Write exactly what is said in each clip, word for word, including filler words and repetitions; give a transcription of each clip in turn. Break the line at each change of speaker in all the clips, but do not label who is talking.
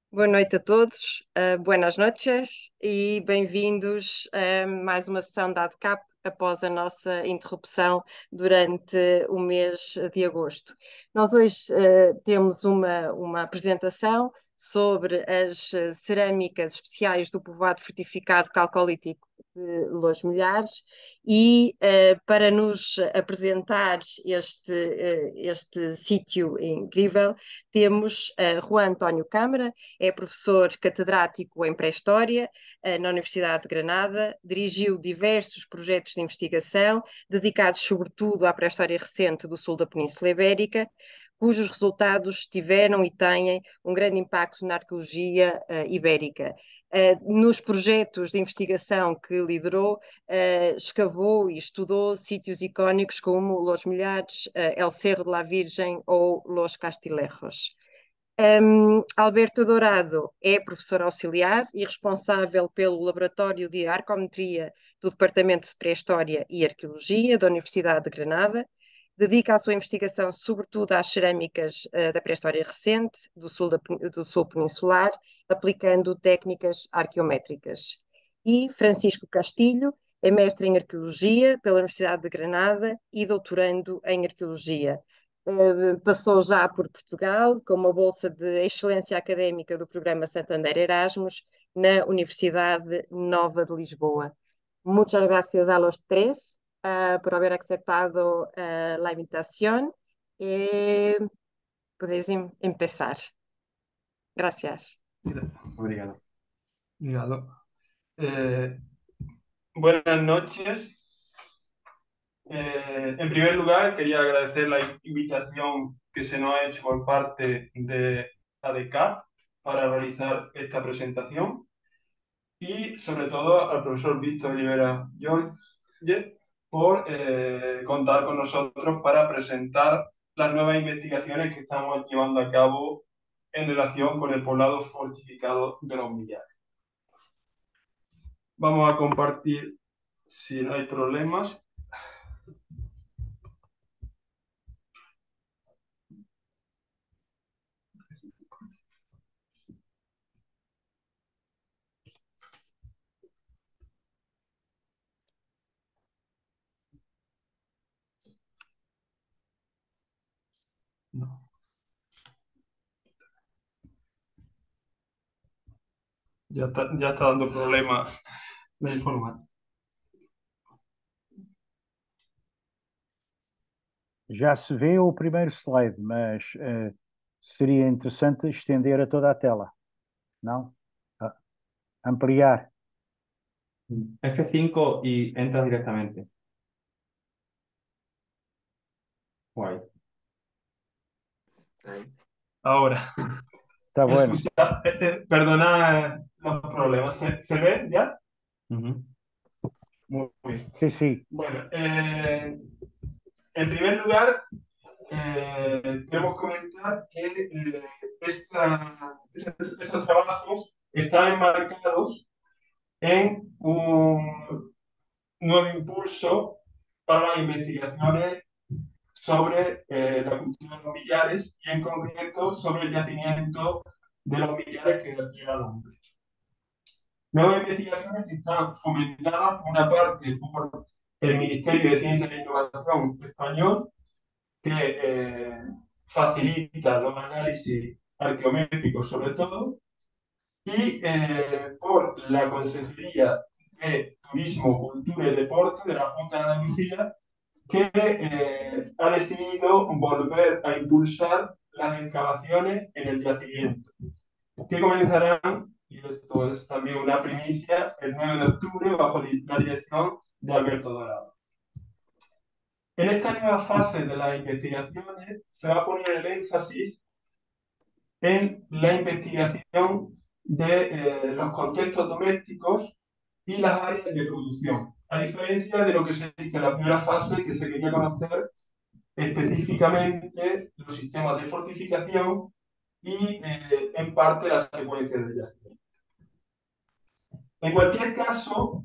Boa noite a todos, uh, buenas noches e bem-vindos a mais uma sessão da ADCAP após a nossa interrupção durante o mês de agosto. Nós hoje uh, temos uma, uma apresentação sobre as uh, cerâmicas especiais do povoado fortificado calcolítico de Los Milhares e uh, para nos apresentar este, uh, este sítio incrível temos uh, Juan António Câmara. É professor catedrático em Pré-História na Universidade de Granada, dirigiu diversos projetos de investigação dedicados sobretudo à pré-história recente do sul da Península Ibérica, cujos resultados tiveram e têm um grande impacto na arqueologia uh, ibérica. Uh, nos projetos de investigação que liderou, uh, escavou e estudou sítios icónicos como Los Milhares, uh, El Cerro de la Virgen ou Los Castillejos. Um, Alberto Dourado é professor auxiliar e responsável pelo Laboratório de Arqueometria do Departamento de Pré-História e Arqueologia da Universidade de Granada. Dedica a sua investigação sobretudo às cerâmicas uh, da pré-história recente do sul, da, do sul peninsular, aplicando técnicas arqueométricas. E Francisco Castilho é mestre em Arqueologia pela Universidade de Granada e doutorando em Arqueologia. Uh, passou já por Portugal com uma bolsa de excelência académica do programa Santander Erasmus na Universidade Nova de Lisboa. Muchas gracias a los tres uh, por haber aceptado uh, la invitación. Eh, podéis em empezar. Gracias.
Obrigado. Obrigado. Eh, buenas noches. Eh, en primer lugar, quería agradecer la invitación que se nos ha hecho por parte de A D C A P para realizar esta presentación y sobre todo al profesor Víctor Rivera Jorge por eh, contar con nosotros para presentar las nuevas investigaciones que estamos llevando a cabo en relación con el poblado fortificado de los Millares. Vamos a compartir si no hay problemas. No. Ya está, ya está dando problemas la informática.
Já se vê o primeiro slide, mas uh, seria interessante estender a toda a tela, não? Uh, ampliar.
F cinco y entras directamente. Guay.
Ahora,
Está bueno.
Excusa, eh, eh, perdona los problemas. ¿Se, se ve ya?
Ujú.
Muy bien.
Sí, sí.
Bueno, eh, en primer lugar, eh, queremos comentar que eh, esta- estos, estos trabajos están enmarcados en un nuevo impulso para las investigaciones sobre eh, la cultura de los millares y en concreto sobre el yacimiento de los millares que lleva el nombre. Nuevas investigaciones que están fomentadas por una parte por el Ministerio de Ciencia e Innovación español, que eh, facilita los análisis arqueométricos sobre todo, y eh, por la Consejería de Turismo, Cultura y Deporte de la Junta de Andalucía, que eh, ha decidido volver a impulsar las excavaciones en el yacimiento, que comenzarán, y esto es también una primicia, el nueve de octubre bajo la dirección de Alberto Dorado. En esta nueva fase de las investigaciones se va a poner el énfasis en la investigación de eh, los contextos domésticos y las áreas de producción, a diferencia de lo que se dice en la primera fase, que se quería conocer específicamente los sistemas de fortificación y eh, en parte las secuencias de yacimiento. En cualquier caso,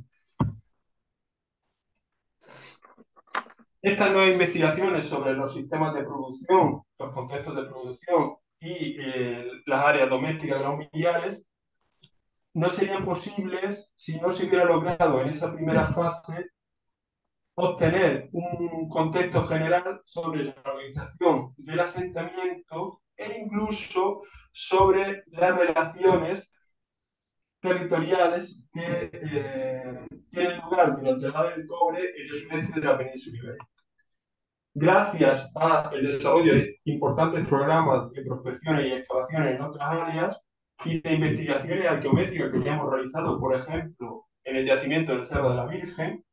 estas nuevas investigaciones sobre los sistemas de producción, los contextos de producción y eh, las áreas domésticas de los millares no serían posibles si no se hubiera logrado en esa primera fase obtener un contexto general sobre la organización del asentamiento e incluso sobre las relaciones territoriales que eh, tienen lugar durante la edad del cobre en el sudeste de la península ibérica. Gracias al desarrollo de importantes programas de prospecciones y excavaciones en otras áreas y de investigaciones arqueométricas que ya hemos realizado, por ejemplo, en el yacimiento del Cerro de la Virgen,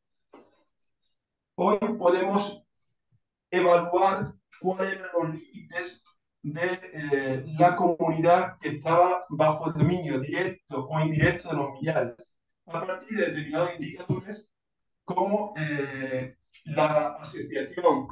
hoy podemos evaluar cuáles eran los límites de eh, la comunidad que estaba bajo el dominio directo o indirecto de los millares, a partir de determinados indicadores como eh, la asociación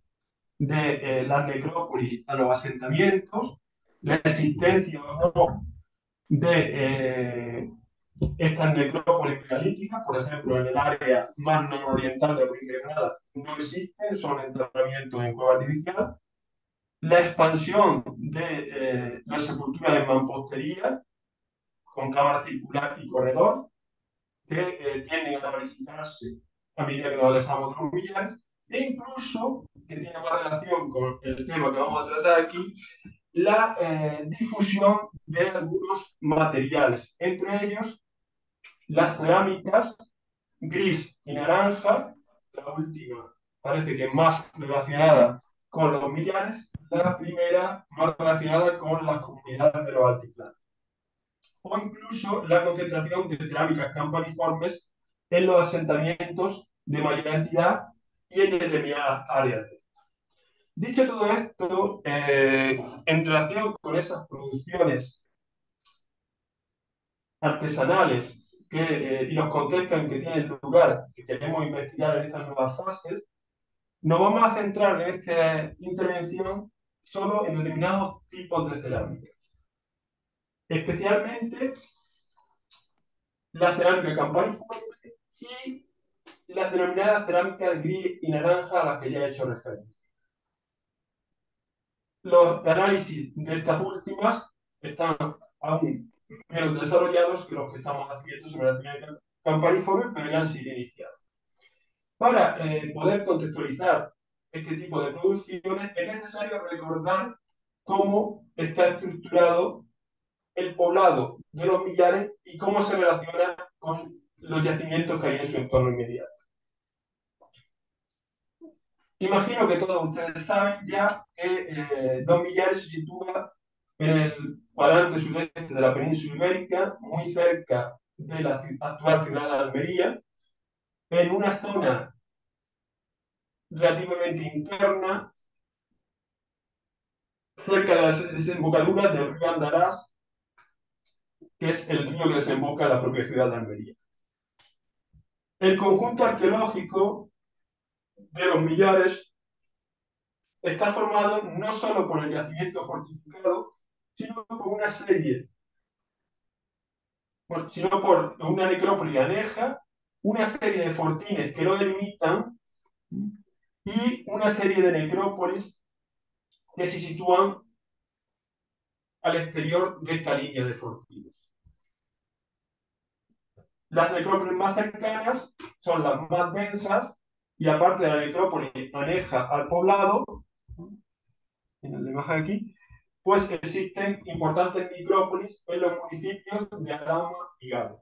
de eh, las necrópolis a los asentamientos, la existencia o no de eh, estas necrópolis megalíticas, por ejemplo, en el área más nororiental de la provincia de Granada no existen, son enterramientos en cueva artificial. La expansión de eh, la sepultura en mampostería, con cámara circular y corredor, que eh, tienden a visitarse a medida que nos alejamos de los millares, e incluso, que tiene más relación con el tema que vamos a tratar aquí, la eh, difusión de algunos materiales, entre ellos las cerámicas gris y naranja, la última parece que más relacionada con los millares, la primera más relacionada con las comunidades de los altiplanos. O incluso la concentración de cerámicas campaniformes en los asentamientos de mayor entidad y en determinadas áreas. Dicho todo esto, eh, en relación con esas producciones artesanales que, eh, y los contextos en que tienen lugar, que queremos investigar en estas nuevas fases, nos vamos a centrar en esta intervención solo en determinados tipos de cerámica. Especialmente la cerámica campaniforme y las denominadas cerámicas gris y naranja a las que ya he hecho referencia. Los análisis de estas últimas están aún menos desarrollados que los que estamos haciendo sobre la cerámica campaniforme, pero ya han sido iniciados. Para eh, poder contextualizar este tipo de producciones es necesario recordar cómo está estructurado el poblado de los millares y cómo se relaciona con los yacimientos que hay en su entorno inmediato. Imagino que todos ustedes saben ya que eh, Los Millares se sitúa en el cuadrante sudeste de la península ibérica, muy cerca de la actual ciudad de Almería, en una zona relativamente interna, cerca de las desembocaduras del río Andarás, que es el río que desemboca en la propia ciudad de Almería. El conjunto arqueológico de Los Millares está formado no solo por el yacimiento fortificado, sino por una serie, sino por una necrópolis aneja, una serie de fortines que lo delimitan y una serie de necrópolis que se sitúan al exterior de esta línea de fortines. Las necrópolis más cercanas son las más densas y aparte de la necrópolis aneja al poblado, en la imagen aquí, pues existen importantes necrópolis en los municipios de Alhama y Garo.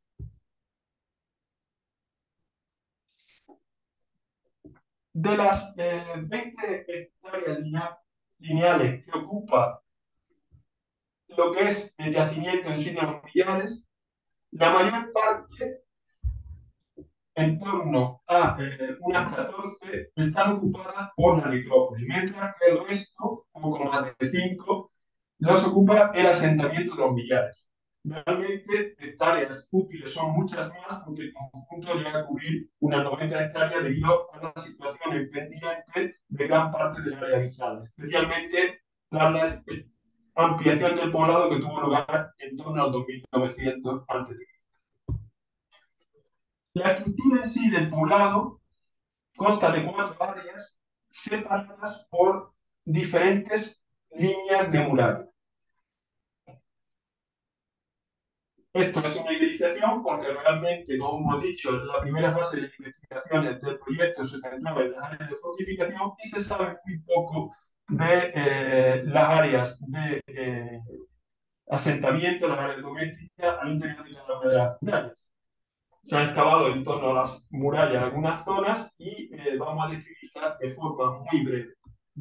De las eh, veinte hectáreas lineales que ocupa lo que es el yacimiento en sí de Los Millares, la mayor parte, en torno a eh, unas catorce, están ocupadas por la necrópolis, mientras que el resto, un poco más de cinco, los ocupa el asentamiento de Los Millares. Realmente hectáreas útiles son muchas más, porque el conjunto llega a cubrir unas noventa hectáreas debido a la situación pendiente de gran parte del área habitada, especialmente tras la ampliación del poblado que tuvo lugar en torno al dos mil novecientos antes de Cristo. La estructura en sí del poblado consta de cuatro áreas separadas por diferentes líneas de muralla. Esto es una idealización porque realmente, como hemos dicho, la primera fase de las investigaciones del proyecto se centraba en las áreas de fortificación y se sabe muy poco de eh, las áreas de eh, asentamiento, las áreas domésticas al interior de cada una de las murallas. Se han excavado en torno a las murallas algunas zonas y eh, vamos a describirlas de forma muy breve.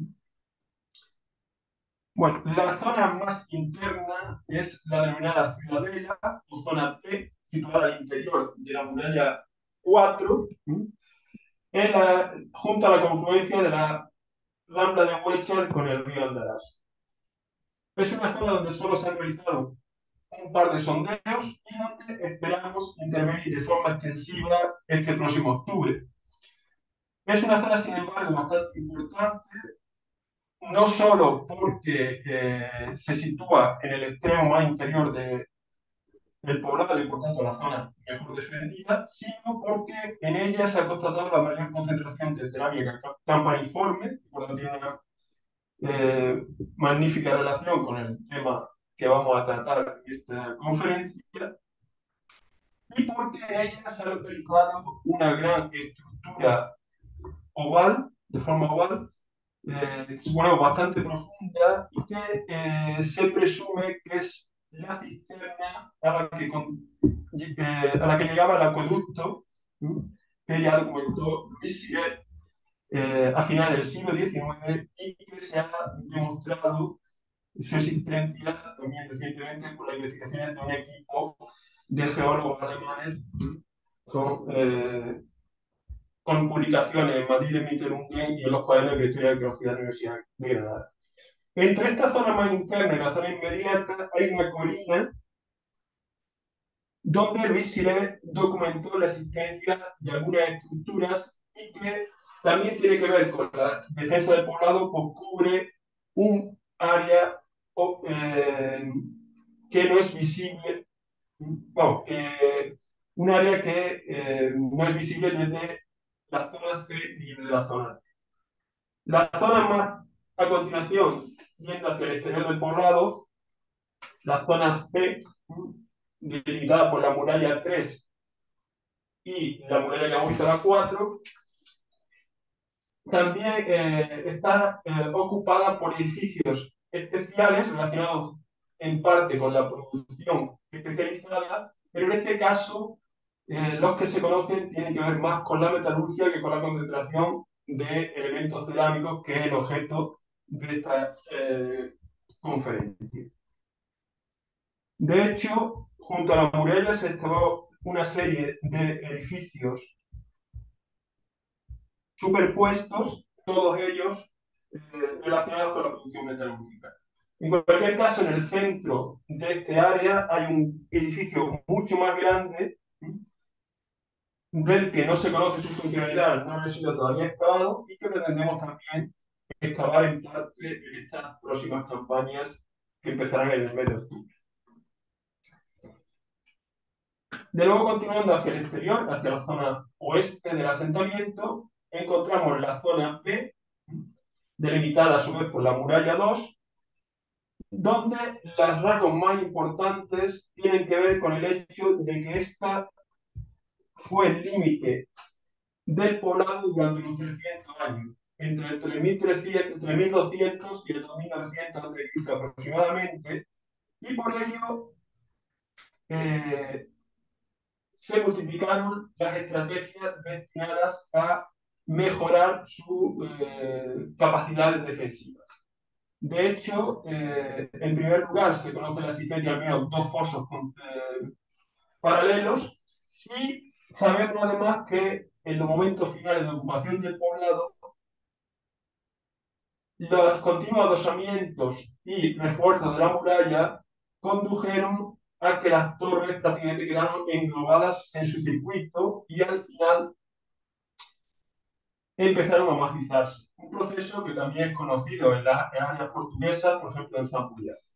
Bueno, la zona más interna es la denominada ciudadela o zona T, situada al interior de la muralla cuatro, en la, junto a la confluencia de la Rambla de Huéchar con el río Andaras. Es una zona donde solo se han realizado un par de sondeos y donde esperamos intervenir de forma extensiva este próximo octubre. Es una zona, sin embargo, bastante importante, no solo porque eh, se sitúa en el extremo más interior de, del poblado y por tanto la zona mejor defendida, sino porque en ella se ha constatado la mayor concentración de cerámica campaniforme, por lo tanto tiene una eh, magnífica relación con el tema que vamos a tratar en esta conferencia, y porque en ella se ha localizado una gran estructura oval, de forma oval, eh, bueno, bastante profunda y que eh, se presume que es la cisterna a la que, con, eh, a la que llegaba el acueducto, ¿sí? Que ya documentó Luis Siret eh, a finales del siglo diecinueve y que se ha demostrado su existencia también recientemente por las investigaciones de un equipo de geólogos alemanes con, eh, con publicaciones en Madrid de Mitterranden y en los cuadernos de Historia de Arqueología de la Universidad de Granada. Entre esta zona más interna y la zona inmediata hay una colina donde Luis Siret documentó la existencia de algunas estructuras y que también tiene que ver con la defensa del poblado, pues cubre un área eh, que no es visible, bueno, que, un área que eh, no es visible desde la zona C y desde la zona D. La zona más a continuación, yendo hacia el exterior del poblado, la zona C, delimitada por la muralla tres y la muralla que hemos visto la cuatro, también eh, está eh, ocupada por edificios especiales relacionados en parte con la producción especializada, pero en este caso eh, los que se conocen tienen que ver más con la metalurgia que con la concentración de elementos cerámicos, que es el objeto de esta eh, conferencia. De hecho, junto a la muralla se excavó una serie de edificios superpuestos, todos ellos eh, relacionados con la producción metalúrgica. En cualquier caso, en el centro de este área hay un edificio mucho más grande, del que no se conoce su funcionalidad, no ha sido todavía excavado y que pretendemos también excavar en parte en estas próximas campañas que empezarán en el mes de octubre. De nuevo, continuando hacia el exterior, hacia la zona oeste del asentamiento, encontramos la zona B, delimitada a su vez por la muralla dos, donde los rasgos más importantes tienen que ver con el hecho de que esta fue el límite del poblado durante unos trescientos años, entre el tres mil trescientos, entre mil doscientos y el dos mil novecientos antes de Cristo aproximadamente, y por ello eh, se multiplicaron las estrategias destinadas a mejorar sus eh, capacidades defensivas. De hecho, eh, en primer lugar, se conoce la existencia de al menos dos fosos eh, paralelos y sabemos además que en los momentos finales de ocupación del poblado, los continuos adosamientos y refuerzos de la muralla condujeron a que las torres prácticamente quedaron englobadas en su circuito y al final empezaron a macizarse. Un proceso que también es conocido en las áreas portuguesas, por ejemplo en Zambujas.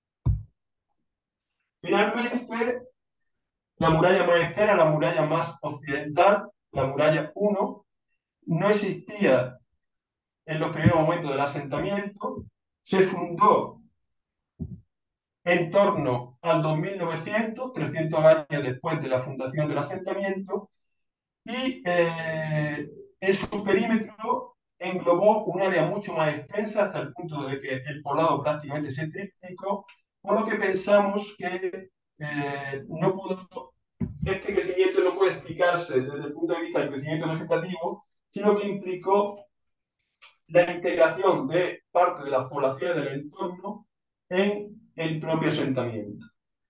Finalmente, la muralla más externa, la muralla más occidental, la muralla uno, no existía en los primeros momentos del asentamiento se fundó en torno al dos mil novecientos, trescientos años después de la fundación del asentamiento, y eh, en su perímetro englobó un área mucho más extensa hasta el punto de que el poblado prácticamente se triplicó, por lo que pensamos que eh, no pudo, este crecimiento no puede explicarse desde el punto de vista del crecimiento vegetativo, sino que implicó la integración de parte de las poblaciones del entorno en el propio asentamiento.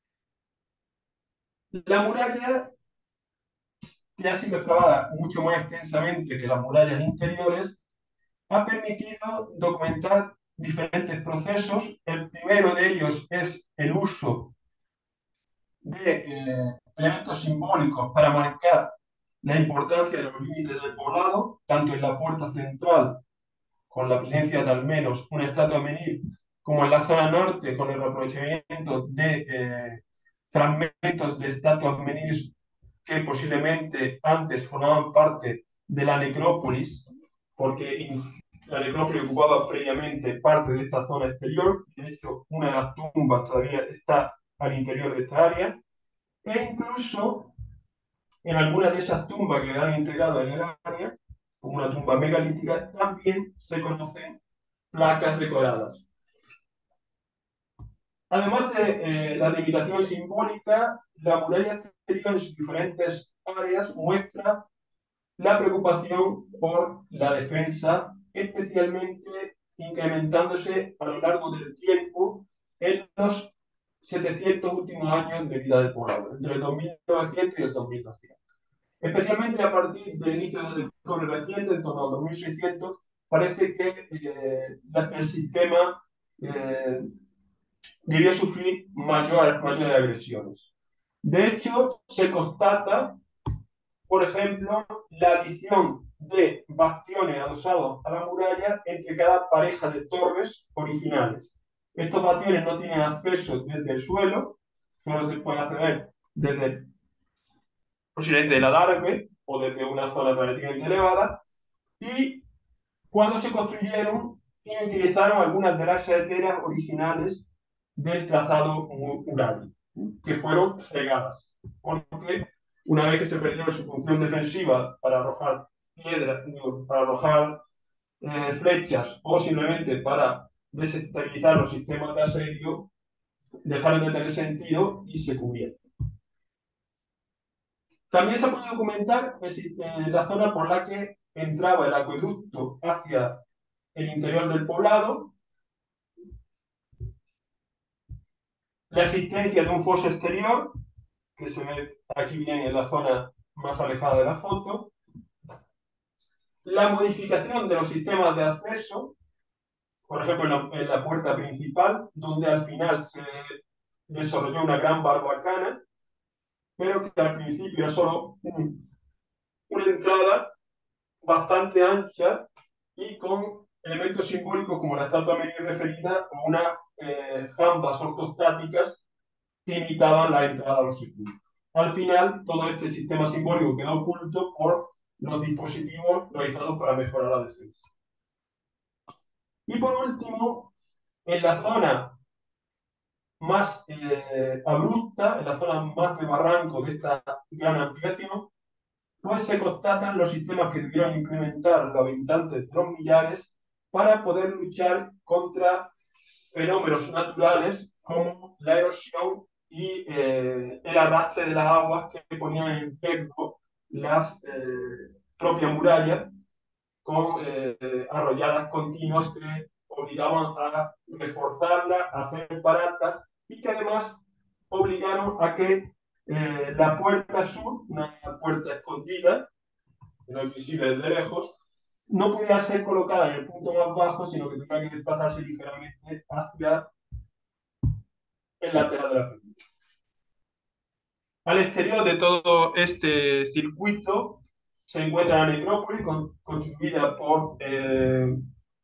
La muralla, que ha sido excavada mucho más extensamente que las murallas interiores, ha permitido documentar diferentes procesos. El primero de ellos es el uso de eh, elementos simbólicos para marcar la importancia de los límites del poblado, tanto en la puerta central, con la presencia de al menos una estatua menil, como en la zona norte, con el reaprovechamiento de eh, fragmentos de estatuas meniles que posiblemente antes formaban parte de la necrópolis, porque la necrópolis ocupaba previamente parte de esta zona exterior. De hecho, una de las tumbas todavía está al interior de esta área, e incluso en algunas de esas tumbas que quedaron integradas en el área, como una tumba megalítica, también se conocen placas decoradas. Además de eh, la limitación simbólica, la muralla exterior en sus diferentes áreas muestra la preocupación por la defensa, especialmente incrementándose a lo largo del tiempo en los setecientos últimos años de vida del poblado, entre el dos mil novecientos y el dos mil doscientos. Especialmente a partir del inicio del descubre reciente, en torno al dos mil seiscientos, parece que eh, el sistema eh, debió sufrir mayor, mayores agresiones. De hecho, se constata, por ejemplo, la adición de bastiones adosados a la muralla entre cada pareja de torres originales. Estos bastiones no tienen acceso desde el suelo, solo se puede acceder desde posiblemente el alarme o desde una zona relativamente elevada, y cuando se construyeron utilizaron algunas de las saeteras originales del trazado mural, que fueron cegadas, porque una vez que se perdió su función defensiva para arrojar piedras, para arrojar eh, flechas o simplemente para desestabilizar los sistemas de asedio, dejaron de tener sentido y se cubrieron. También se ha podido documentar eh, la zona por la que entraba el acueducto hacia el interior del poblado, la existencia de un foso exterior, que se ve aquí bien en la zona más alejada de la foto, la modificación de los sistemas de acceso, por ejemplo en la, en la puerta principal, donde al final se desarrolló una gran barbacana, pero que al principio era solo un, una entrada bastante ancha y con elementos simbólicos como la estatua medio referida o unas eh, jambas ortostáticas que imitaban la entrada a los circuitos. Al final, todo este sistema simbólico quedó oculto por los dispositivos realizados para mejorar la defensa. Y por último, en la zona más eh, abrupta, en la zona más de barranco de esta gran ampliación, pues se constatan los sistemas que debieron implementar los habitantes de los millares para poder luchar contra fenómenos naturales como la erosión y eh, el arrastre de las aguas que ponían en riesgo las eh, propias murallas con eh, arrolladas continuas que obligaban a reforzarlas, a hacer paratas y que además obligaron a que eh, la puerta sur, una puerta escondida, no es visible desde lejos, no pudiera ser colocada en el punto más bajo, sino que tenía que desplazarse ligeramente hacia el lateral de la película. Al exterior de todo este circuito se encuentra la necrópolis, con, constituida por eh,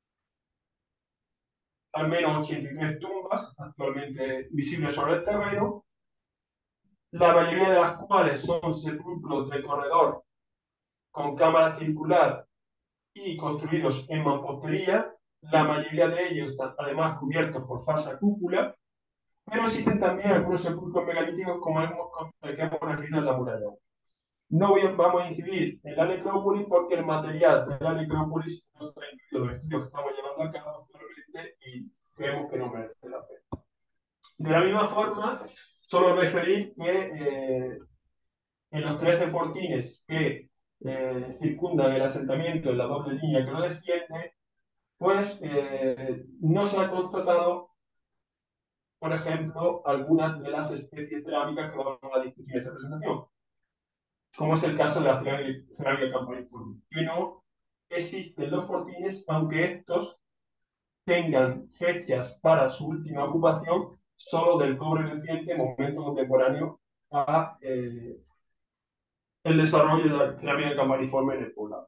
al menos ochenta y tres tumbas actualmente visibles sobre el terreno, la mayoría de las cuales son sepulcros de corredor con cámara circular y construidos en mampostería, la mayoría de ellos están además cubiertos por falsa cúpula, pero existen también algunos sepulcros megalíticos como el el que hemos referido en la muralla. No voy a- vamos a incidir en la necrópolis porque el material de la necrópolis no está incluido en los estudios que estamos llevando a cabo actualmente y creemos que no merece la pena. De la misma forma, solo referir que eh, en los trece fortines que eh, circundan el asentamiento en la doble línea que lo defiende, pues eh, no se ha constatado, por ejemplo, algunas de las especies cerámicas que vamos a discutir en esta presentación, como es el caso de la cerámica, cerámica campaniforme, que no existen los fortines, aunque estos tengan fechas para su última ocupación solo del cobre reciente, momento contemporáneo a eh, el desarrollo de la cerámica campaniforme en el poblado.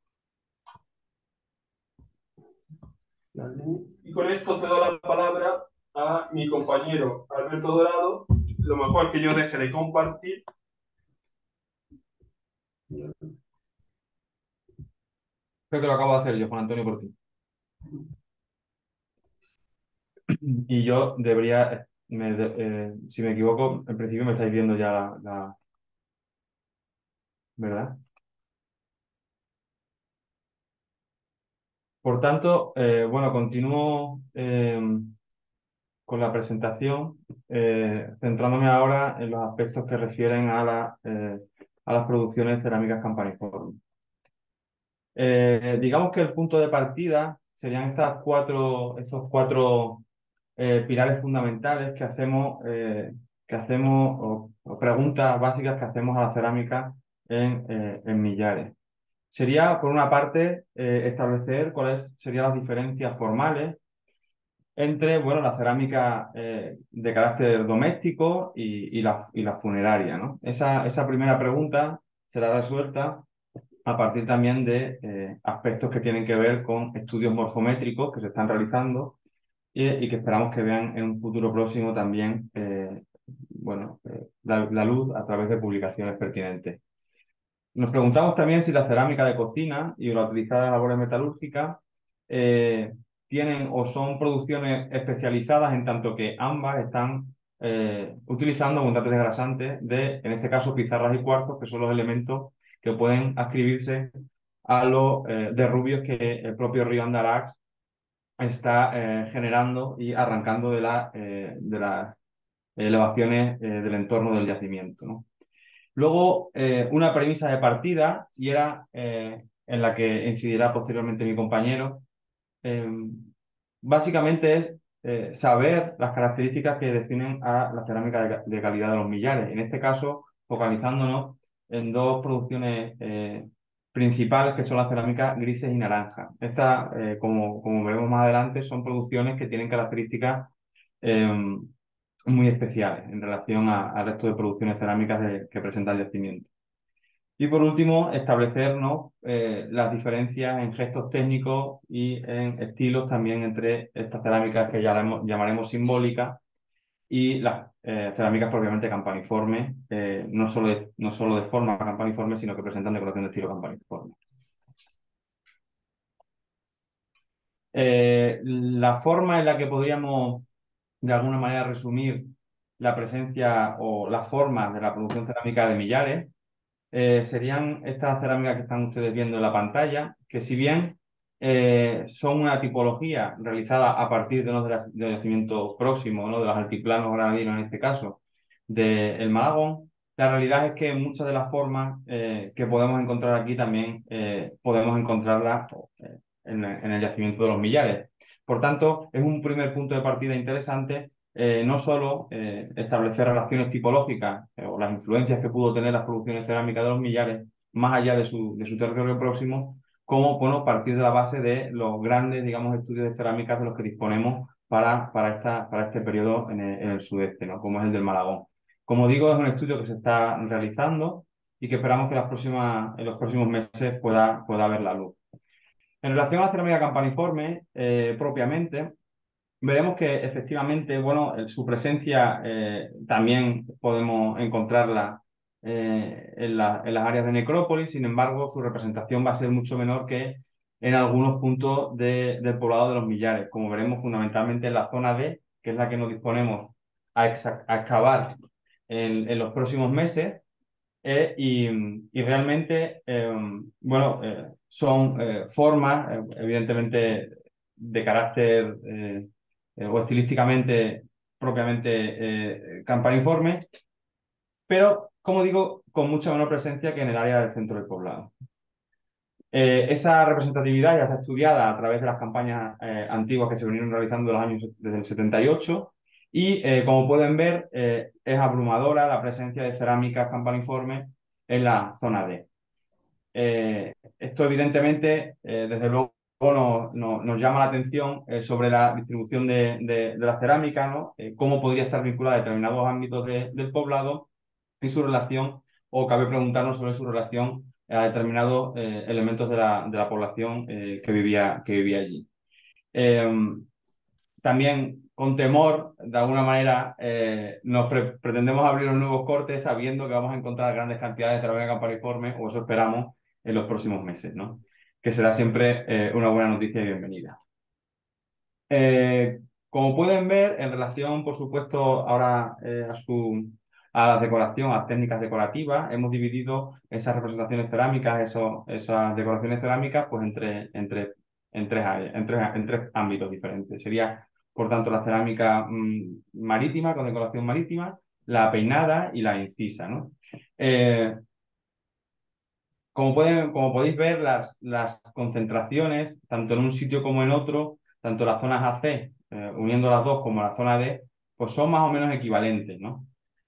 Y con esto cedo la palabra a mi compañero Alberto Dorado. Lo mejor es que yo deje de compartir.
Creo que lo acabo de hacer yo, Juan Antonio, por ti. Y yo debería, me de- eh, si me equivoco, en principio me estáis viendo ya la, la- ¿verdad? Por tanto, eh, bueno, continúo eh, con la presentación, eh, centrándome ahora en los aspectos que refieren a, la, eh, a las producciones cerámicas campaniformes. Eh, digamos que el punto de partida serían estas cuatro, estos cuatro eh, pilares fundamentales que hacemos, eh, que hacemos o, o preguntas básicas que hacemos a la cerámica en, eh, en millares. Sería, por una parte, eh, establecer cuáles serían las diferencias formales entre, bueno, la cerámica eh, de carácter doméstico y, y la, y la funeraria, ¿no? Esa, esa primera pregunta será resuelta a partir también de eh, aspectos que tienen que ver con estudios morfométricos que se están realizando y, y que esperamos que vean en un futuro próximo también eh, bueno, eh, la, la luz a través de publicaciones pertinentes. Nos preguntamos también si la cerámica de cocina y la utilizada en labores metalúrgicas eh, tienen o son producciones especializadas en tanto que ambas están eh, utilizando abundantes desgrasantes de, en este caso, pizarras y cuarzos, que son los elementos que pueden ascribirse a los eh, derrubios que el propio río Andarax está eh, generando y arrancando de, la, eh, de las elevaciones eh, del entorno del yacimiento, ¿no? Luego, eh, una premisa de partida, y era eh, en la que incidirá posteriormente mi compañero, eh, básicamente es eh, saber las características que definen a la cerámica de, de calidad de los millares. En este caso, focalizándonos en dos producciones eh, principales, que son las cerámicas grises y naranjas. Estas, eh, como, como veremos más adelante, son producciones que tienen características eh, muy especiales en relación a- al resto de producciones cerámicas de- que presenta el yacimiento. Y por último, establecernos eh, las diferencias en gestos técnicos y en estilos también entre estas cerámicas que llamaremos, llamaremos simbólicas y las eh, cerámicas propiamente campaniformes, eh, no solo de, no solo de forma campaniforme, sino que presentan decoración de estilo campaniforme. Eh, la forma en la que podríamos de alguna manera resumir la presencia o las formas de la producción cerámica de millares eh, serían estas cerámicas que están ustedes viendo en la pantalla, que si bien eh, son una tipología realizada a partir de los de yacimientos próximos, ¿no? De los altiplanos granadinos en este caso, del Malagón, la realidad es que muchas de las formas eh, que podemos encontrar aquí también eh, podemos encontrarlas eh, en, en el yacimiento de los Millares. Por tanto, es un primer punto de partida interesante eh, no solo eh, establecer relaciones tipológicas eh, o las influencias que pudo tener las producciones cerámicas de los millares más allá de su, de su territorio próximo, como bueno, partir de la base de los grandes, digamos, estudios de cerámicas de los que disponemos para, para, esta, para este periodo en el, en el sudeste, ¿no? Como es el del Malagón. Como digo, es un estudio que se está realizando y que esperamos que las próximas, en los próximos meses pueda, pueda ver la luz. En relación a la cerámica campaniforme, eh, propiamente, veremos que efectivamente, bueno, eh, su presencia eh, también podemos encontrarla eh, en, la- en las áreas de necrópolis, sin embargo, su representación va a ser mucho menor que en algunos puntos de- del poblado de los Millares, como veremos fundamentalmente en la zona D, que es la que nos disponemos a, exa- a excavar en, en los próximos meses. eh, y, y realmente, eh, bueno, eh, son eh, formas, eh, evidentemente, de carácter eh, eh, o estilísticamente propiamente eh, campaniforme, pero, como digo, con mucha menor presencia que en el área del centro del poblado. Eh, esa representatividad ya está estudiada a través de las campañas eh, antiguas que se vinieron realizando en los años desde el setenta y ocho y, eh, como pueden ver, eh, es abrumadora la presencia de cerámicas campaniformes en la zona D. Eh, esto, evidentemente, eh, desde luego no- no- nos llama la atención eh, sobre la distribución de, de- de la cerámica, ¿no? Eh, cómo podría estar vinculada a determinados ámbitos de- del poblado y su relación, o cabe preguntarnos sobre su relación a determinados eh, elementos de la, de la población eh, que vivía, que vivía allí. Eh, También, con temor, de alguna manera, eh, nos pre- pretendemos abrir los nuevos cortes sabiendo que vamos a encontrar grandes cantidades de cerámica campaniforme, o eso esperamos, en los próximos meses, ¿no? Que será siempre eh, una buena noticia y bienvenida. Eh, Como pueden ver, en relación, por supuesto, ahora eh, a, su, a la decoración, a las técnicas decorativas, hemos dividido esas representaciones cerámicas, eso- esas decoraciones cerámicas, pues entre, entre, en, tres áreas, en, tres, en tres ámbitos diferentes. Sería, por tanto, la cerámica mm, marítima, con decoración marítima, la peinada y la incisa, ¿no? Eh, como, pueden, como podéis ver, las, las concentraciones, tanto en un sitio como en otro, tanto las zonas A C, eh, uniendo las dos, como la zona D, pues son más o menos equivalentes, ¿no?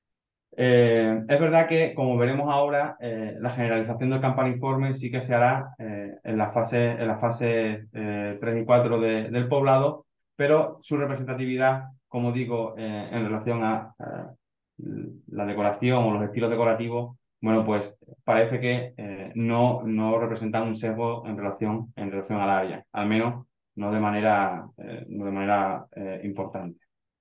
Eh, es verdad que, como veremos ahora, eh, la generalización del campaniforme sí que se hará eh, en la fase, en la fase eh, tres y cuatro de- del poblado, pero su representatividad, como digo, eh, en relación a, a la decoración o los estilos decorativos, bueno, pues parece que eh, no, no representan un sesgo en relación, en relación al área, al menos no de manera, eh, no de manera eh, importante.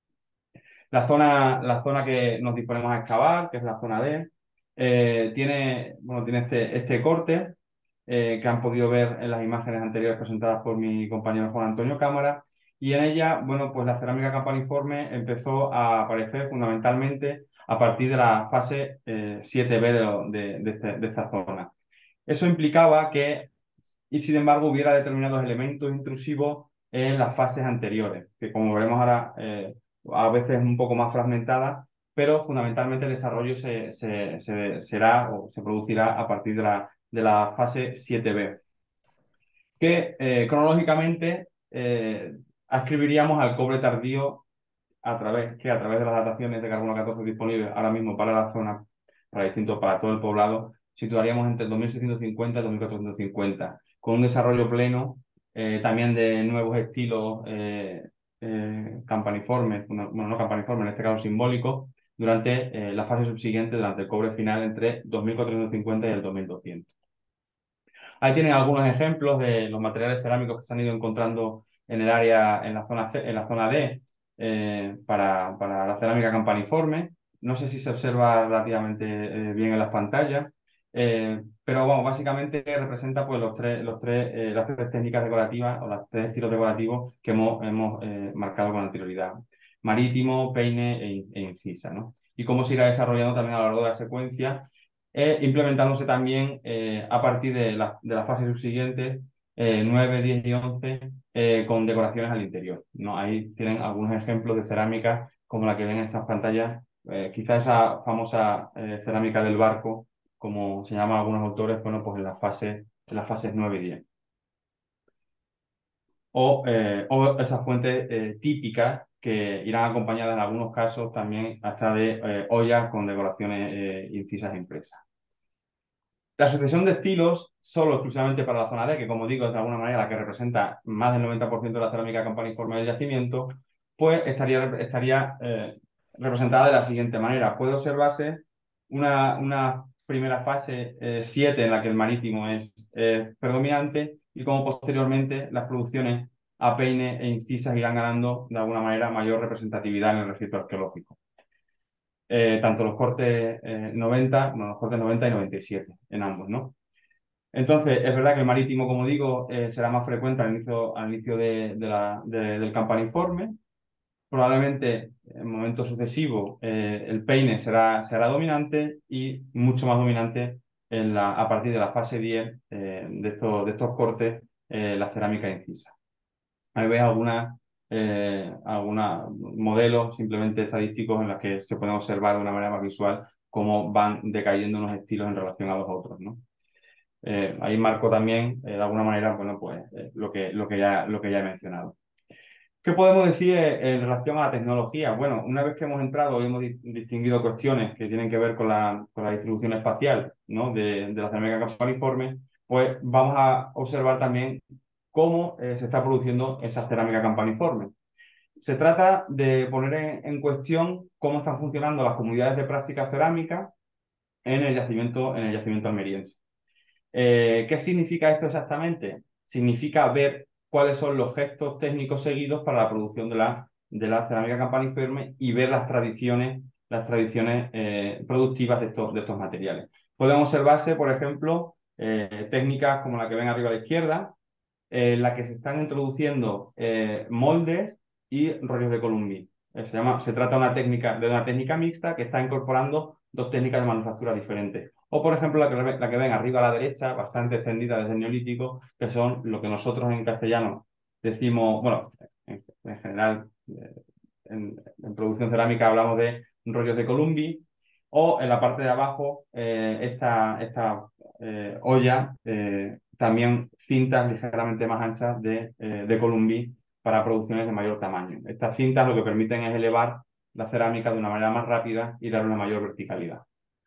La zona, la zona que nos disponemos a excavar, que es la zona D, eh, tiene, bueno, tiene este, este corte eh, que han podido ver en las imágenes anteriores presentadas por mi compañero Juan Antonio Cámara, y en ella, bueno, pues la cerámica campaniforme empezó a aparecer fundamentalmente a partir de la fase eh, siete B de, lo- de- de este- de esta zona. Eso implicaba que, y sin embargo, hubiera determinados elementos intrusivos en las fases anteriores, que, como veremos ahora, eh, a veces un poco más fragmentada, pero fundamentalmente el desarrollo se, se- se- será o se producirá a partir de la, de la fase siete B, que eh, cronológicamente eh, ascribiríamos al cobre tardío, a través, que a través de las dataciones de carbono catorce disponibles ahora mismo para la zona, para distintos, para todo el poblado, situaríamos entre el dos mil seiscientos cincuenta y dos mil cuatrocientos cincuenta, con un desarrollo pleno eh, también de nuevos estilos eh, eh, campaniformes, bueno, no campaniformes, en este caso simbólicos, durante eh, la fase subsiguiente, durante el cobre final entre dos mil cuatrocientos cincuenta y el dos mil doscientos. Ahí tienen algunos ejemplos de los materiales cerámicos que se han ido encontrando en el área, en la zona C, en la zona D, eh, para, para la cerámica campaniforme. No sé si se observa relativamente eh, bien en las pantallas, eh, pero bueno, básicamente representa pues, los tres, los tres, eh, las tres técnicas decorativas o los tres estilos decorativos que hemos, hemos eh, marcado con anterioridad: marítimo, peine e, e incisa, ¿no? Y cómo se irá desarrollando también a lo largo de la secuencia, e implementándose también eh, a partir de, la, de las fases subsiguientes, eh, nueve, diez y once, eh, con decoraciones al interior, ¿no? Ahí tienen algunos ejemplos de cerámica como la que ven en estas pantallas, eh, quizá esa famosa eh, cerámica del barco, como se llaman algunos autores, bueno, pues en las fases, en las fases nueve y diez. O, eh, o esas fuentes eh, típicas que irán acompañadas en algunos casos también hasta de eh, ollas con decoraciones eh, incisas e impresas. La sucesión de estilos, solo exclusivamente para la zona D, que, como digo, es de alguna manera la que representa más del noventa por ciento de la cerámica campaniforme del yacimiento, pues estaría, estaría eh, representada de la siguiente manera. Puede observarse una, una primera fase siete en la que el marítimo es eh, predominante, y como posteriormente las producciones a peine e incisas irán ganando de alguna manera mayor representatividad en el registro arqueológico. Eh, tanto los cortes eh, noventa, no, los cortes noventa y noventa y siete en ambos, ¿no? Entonces, es verdad que el marítimo, como digo, eh, será más frecuente al inicio, al inicio de, de la, de, del campaniforme. Probablemente en momentos sucesivos eh, el peine será, será dominante y mucho más dominante en la, a partir de la fase diez eh, de, estos, de estos cortes, eh, la cerámica incisa. Ahí veis algunas eh, algunos modelos simplemente estadísticos en los que se puede observar de una manera más visual cómo van decayendo unos estilos en relación a los otros, ¿no? Eh, ahí marco también, eh, de alguna manera, bueno, pues eh, lo que, lo que ya, lo que ya he mencionado. ¿Qué podemos decir en relación a la tecnología? Bueno, una vez que hemos entrado y hemos distinguido cuestiones que tienen que ver con la, con la distribución espacial, ¿no?, de, de la cerámica campaniforme, pues vamos a observar también cómo eh, se está produciendo esa cerámica campaniforme. Se trata de poner en, en cuestión cómo están funcionando las comunidades de práctica cerámica en el yacimiento, en el yacimiento almeriense. Eh, ¿Qué significa esto exactamente? Significa ver cuáles son los gestos técnicos seguidos para la producción de la, de la cerámica campaniforme y ver las tradiciones, las tradiciones eh, productivas de estos, de estos materiales. Pueden observarse, por ejemplo, eh, técnicas como la que ven arriba a la izquierda, en la que se están introduciendo eh, moldes y rollos de Columbi. Eh, se llama, se trata una técnica, de una técnica mixta que está incorporando dos técnicas de manufactura diferentes. O, por ejemplo, la que, la que ven arriba a la derecha, bastante extendida desde el Neolítico, que son lo que nosotros en castellano decimos, bueno, en, en general, eh, en, en producción cerámica hablamos de rollos de Columbi, o en la parte de abajo, eh, esta, esta eh, olla, eh, también cintas ligeramente más anchas de, eh, de Columbi para producciones de mayor tamaño. Estas cintas lo que permiten es elevar la cerámica de una manera más rápida y dar una mayor verticalidad.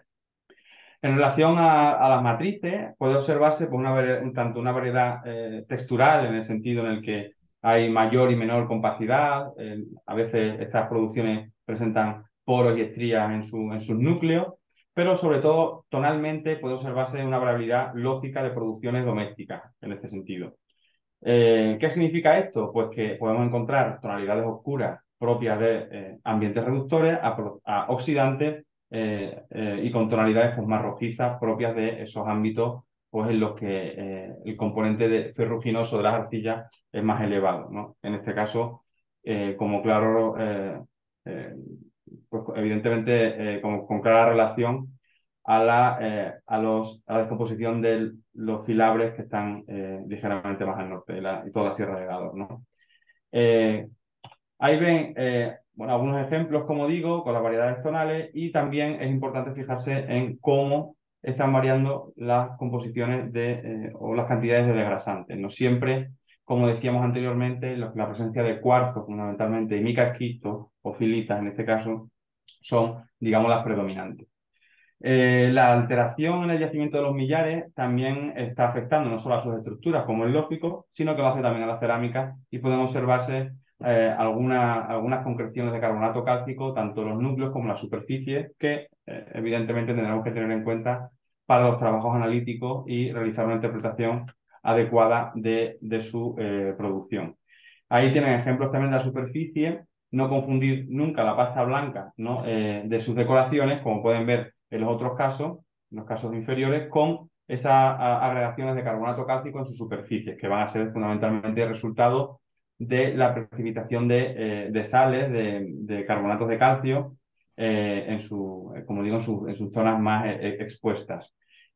En relación a, a las matrices, puede observarse pues, una, un, tanto una variedad eh, textural, en el sentido en el que hay mayor y menor compacidad. Eh, a veces estas producciones presentan poros y estrías en, su, en sus núcleos, pero sobre todo tonalmente puede observarse una variabilidad lógica de producciones domésticas en este sentido. Eh, ¿Qué significa esto? Pues que podemos encontrar tonalidades oscuras propias de eh, ambientes reductores a, a oxidantes eh, eh, y con tonalidades pues, más rojizas propias de esos ámbitos pues, en los que eh, el componente de ferruginoso de las arcillas es más elevado, ¿no? En este caso, eh, como claro, eh, eh, pues evidentemente eh, como, con clara relación a la, eh, a, los, a la descomposición de los filabres que están eh, ligeramente más al norte de la, y toda la Sierra de Gádor, ¿no? Eh, ahí ven eh, bueno, algunos ejemplos, como digo, con las variedades tonales, y también es importante fijarse en cómo están variando las composiciones de, eh, o las cantidades de desgrasantes. No siempre, como decíamos anteriormente, la, la presencia de cuarzo, fundamentalmente, y micasquisto, o filitas en este caso, son, digamos, las predominantes. Eh, la alteración en el yacimiento de los millares también está afectando no solo a sus estructuras, como es lógico, sino que lo hace también a las cerámicas, y pueden observarse eh, alguna, algunas concreciones de carbonato cálcico, tanto los núcleos como las superficies, que eh, evidentemente tendremos que tener en cuenta para los trabajos analíticos y realizar una interpretación adecuada de, de su eh, producción. Ahí tienen ejemplos también de la superficie. No confundir nunca la pasta blanca, ¿no?, eh, de sus decoraciones, como pueden ver en los otros casos, en los casos inferiores, con esas agregaciones de carbonato cálcico en sus superficies, que van a ser fundamentalmente el resultado de la precipitación de, eh, de sales, de, de carbonatos de calcio, eh, en su, como digo, en, su, en sus zonas más eh, expuestas.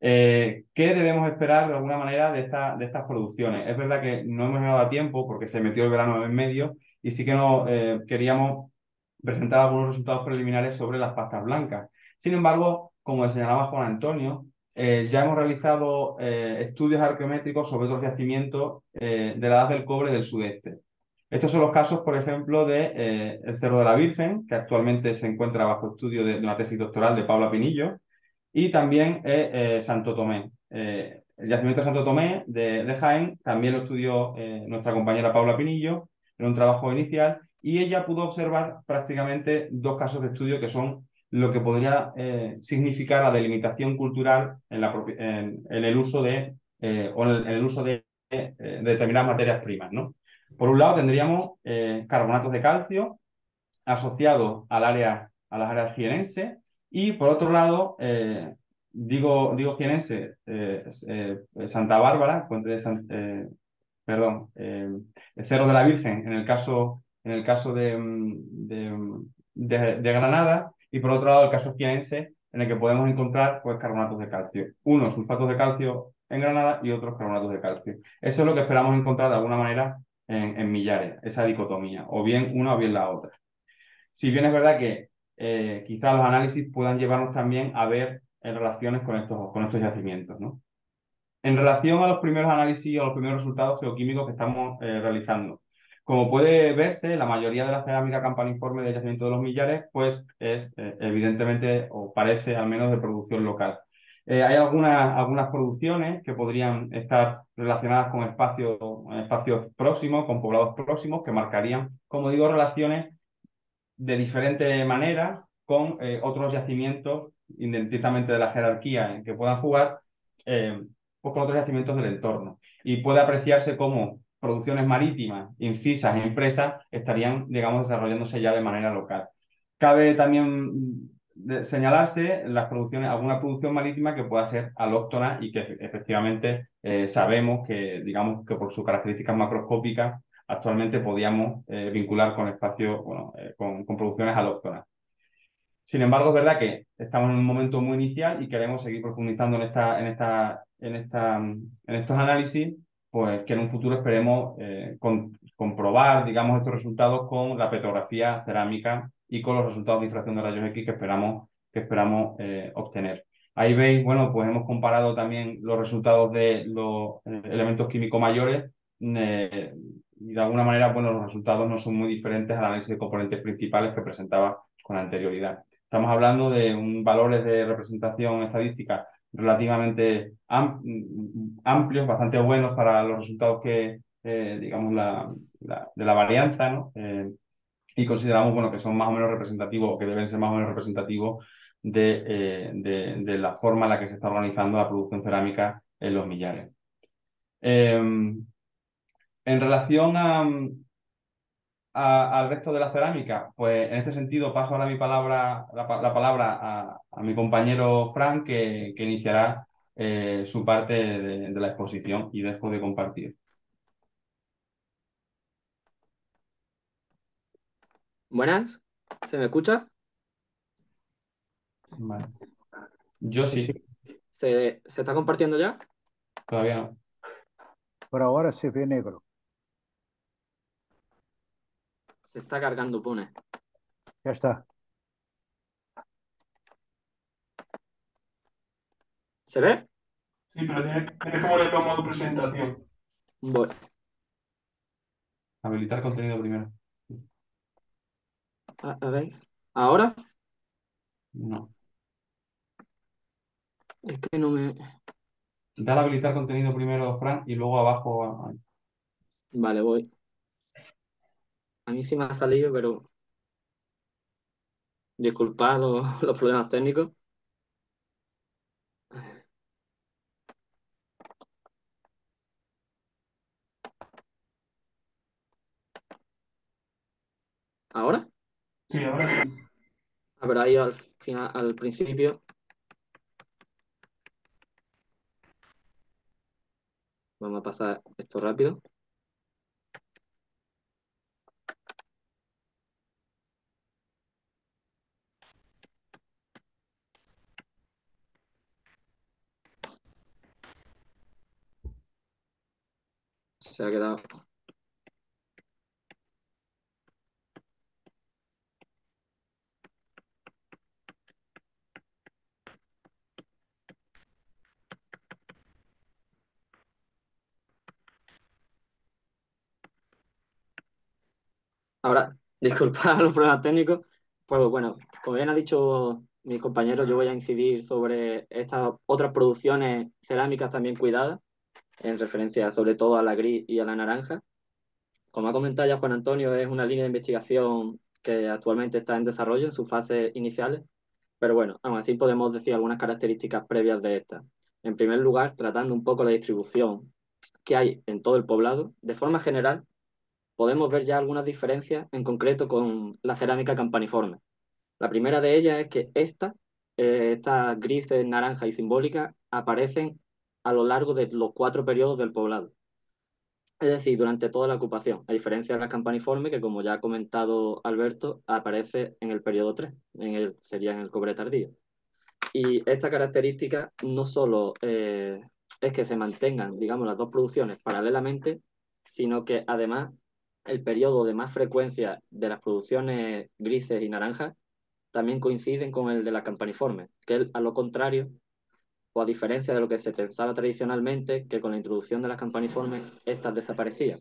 Eh, ¿Qué debemos esperar de alguna manera de, esta, de estas producciones? Es verdad que no hemos llegado a tiempo porque se metió el verano en medio, y sí que no, eh, queríamos presentar algunos resultados preliminares sobre las pastas blancas. Sin embargo, como señalaba Juan Antonio, eh, ya hemos realizado eh, estudios arqueométricos sobre otros yacimientos eh, de la Edad del Cobre del sudeste. Estos son los casos, por ejemplo, de eh, el Cerro de la Virgen, que actualmente se encuentra bajo estudio de, de una tesis doctoral de Paula Pinillo, y también eh, eh, Santo Tomé. Eh, el yacimiento de Santo Tomé de, de Jaén también lo estudió eh, nuestra compañera Paula Pinillo en un trabajo inicial, y ella pudo observar prácticamente dos casos de estudio que son lo que podría eh, significar la delimitación cultural en, la en, en el uso de, eh, o en el, en el uso de, eh, de determinadas materias primas, ¿no? Por un lado tendríamos eh, carbonatos de calcio asociados al área, a las áreas jienenses, y por otro lado, eh, digo, digo jienense, eh, eh, Santa Bárbara, Puente de San- eh, perdón, eh, el Cerro de la Virgen en el caso, en el caso de, mm, de, mm, de- de Granada, y por otro lado el caso jienense en el que podemos encontrar pues, carbonatos de calcio. Unos sulfatos de calcio en Granada y otros carbonatos de calcio. Eso es lo que esperamos encontrar de alguna manera en, en Millares, esa dicotomía, o bien una o bien la otra. Si bien es verdad que eh, quizás los análisis puedan llevarnos también a ver en relaciones con estos, con estos yacimientos, ¿no? En relación a los primeros análisis y a los primeros resultados geoquímicos que estamos eh, realizando, como puede verse, la mayoría de la cerámica campaniforme del yacimiento de los Millares, pues es eh, evidentemente, o parece al menos, de producción local. Eh, hay algunas, algunas producciones que podrían estar relacionadas con espacios, espacios próximos, con poblados próximos, que marcarían, como digo, relaciones de diferente manera con eh, otros yacimientos, indistintamente de la jerarquía en que puedan jugar, eh, pues con otros yacimientos del entorno. Y puede apreciarse cómo producciones marítimas, incisas e empresas estarían, digamos, desarrollándose ya de manera local. Cabe también de señalarse las producciones, alguna producción marítima que pueda ser alóctona y que efectivamente eh, sabemos que, digamos, que por sus características macroscópicas actualmente podíamos eh, vincular con espacios, bueno, eh, con, con producciones alóctonas. Sin embargo, es verdad que estamos en un momento muy inicial y queremos seguir profundizando en, esta, en, esta, en, esta, en estos análisis, pues que en un futuro esperemos eh, con, comprobar, digamos, estos resultados con la petrografía cerámica y con los resultados de difracción de rayos X que esperamos, que esperamos eh, obtener. Ahí veis, bueno, pues hemos comparado también los resultados de los eh, elementos químicos mayores eh, y de alguna manera, bueno, los resultados no son muy diferentes al análisis de componentes principales que presentaba con anterioridad. Estamos hablando de un, valores de representación estadística relativamente am, amplios, bastante buenos para los resultados que, eh, digamos, la, la, de la varianza, ¿no? Eh, y consideramos, bueno, que son más o menos representativos o que deben ser más o menos representativos de, eh, de, de la forma en la que se está organizando la producción cerámica en los Millares. Eh, en relación a, a- al resto de la cerámica? Pues en este sentido paso ahora mi palabra, la, pa- la palabra a, a mi compañero Frank, que, que iniciará eh, su parte de, de la exposición y después de compartir.
Buenas, ¿se me escucha?
Vale. Yo
Sí, sí,
sí,
¿Se, se está compartiendo ya?
todavía no.
por ahora se ve negro.
Se está cargando, pone.
Ya está.
¿Se ve?
Sí, pero tienes, tienes que ponerlo en modo presentación.
Voy.
Habilitar contenido primero.
A, a ver. ¿Ahora?
No.
Es que no me...
Dale a habilitar contenido primero, Frank, y luego abajo. a-
Vale, voy. A mí sí me ha salido, pero disculpad los, los problemas técnicos. ¿Ahora?
Sí, ahora sí.
A ver, ahí al final, al principio. Vamos a pasar esto rápido. Se ha quedado. Ahora, disculpad los problemas técnicos. Pues bueno, como bien ha dicho mi compañero, yo voy a incidir sobre estas otras producciones cerámicas también cuidadas, en referencia sobre todo a la gris y a la naranja. Como ha comentado ya Juan Antonio, es una línea de investigación que actualmente está en desarrollo en sus fases iniciales, pero bueno, aún así podemos decir algunas características previas de estas. En primer lugar, tratando un poco la distribución que hay en todo el poblado, de forma general, podemos ver ya algunas diferencias en concreto con la cerámica campaniforme. La primera de ellas es que esta eh, estas grises, naranjas y simbólicas aparecen a lo largo de los cuatro periodos del poblado. Es decir, durante toda la ocupación, a diferencia de la campaniforme, que como ya ha comentado Alberto, aparece en el periodo tres, en el, sería en el cobre tardío. Y esta característica no solo eh, es que se mantengan, digamos, las dos producciones paralelamente, sino que además el periodo de más frecuencia de las producciones grises y naranjas también coinciden con el de la campaniforme, que es a lo contrario, o a diferencia de lo que se pensaba tradicionalmente, que con la introducción de las campaniformes, estas desaparecían.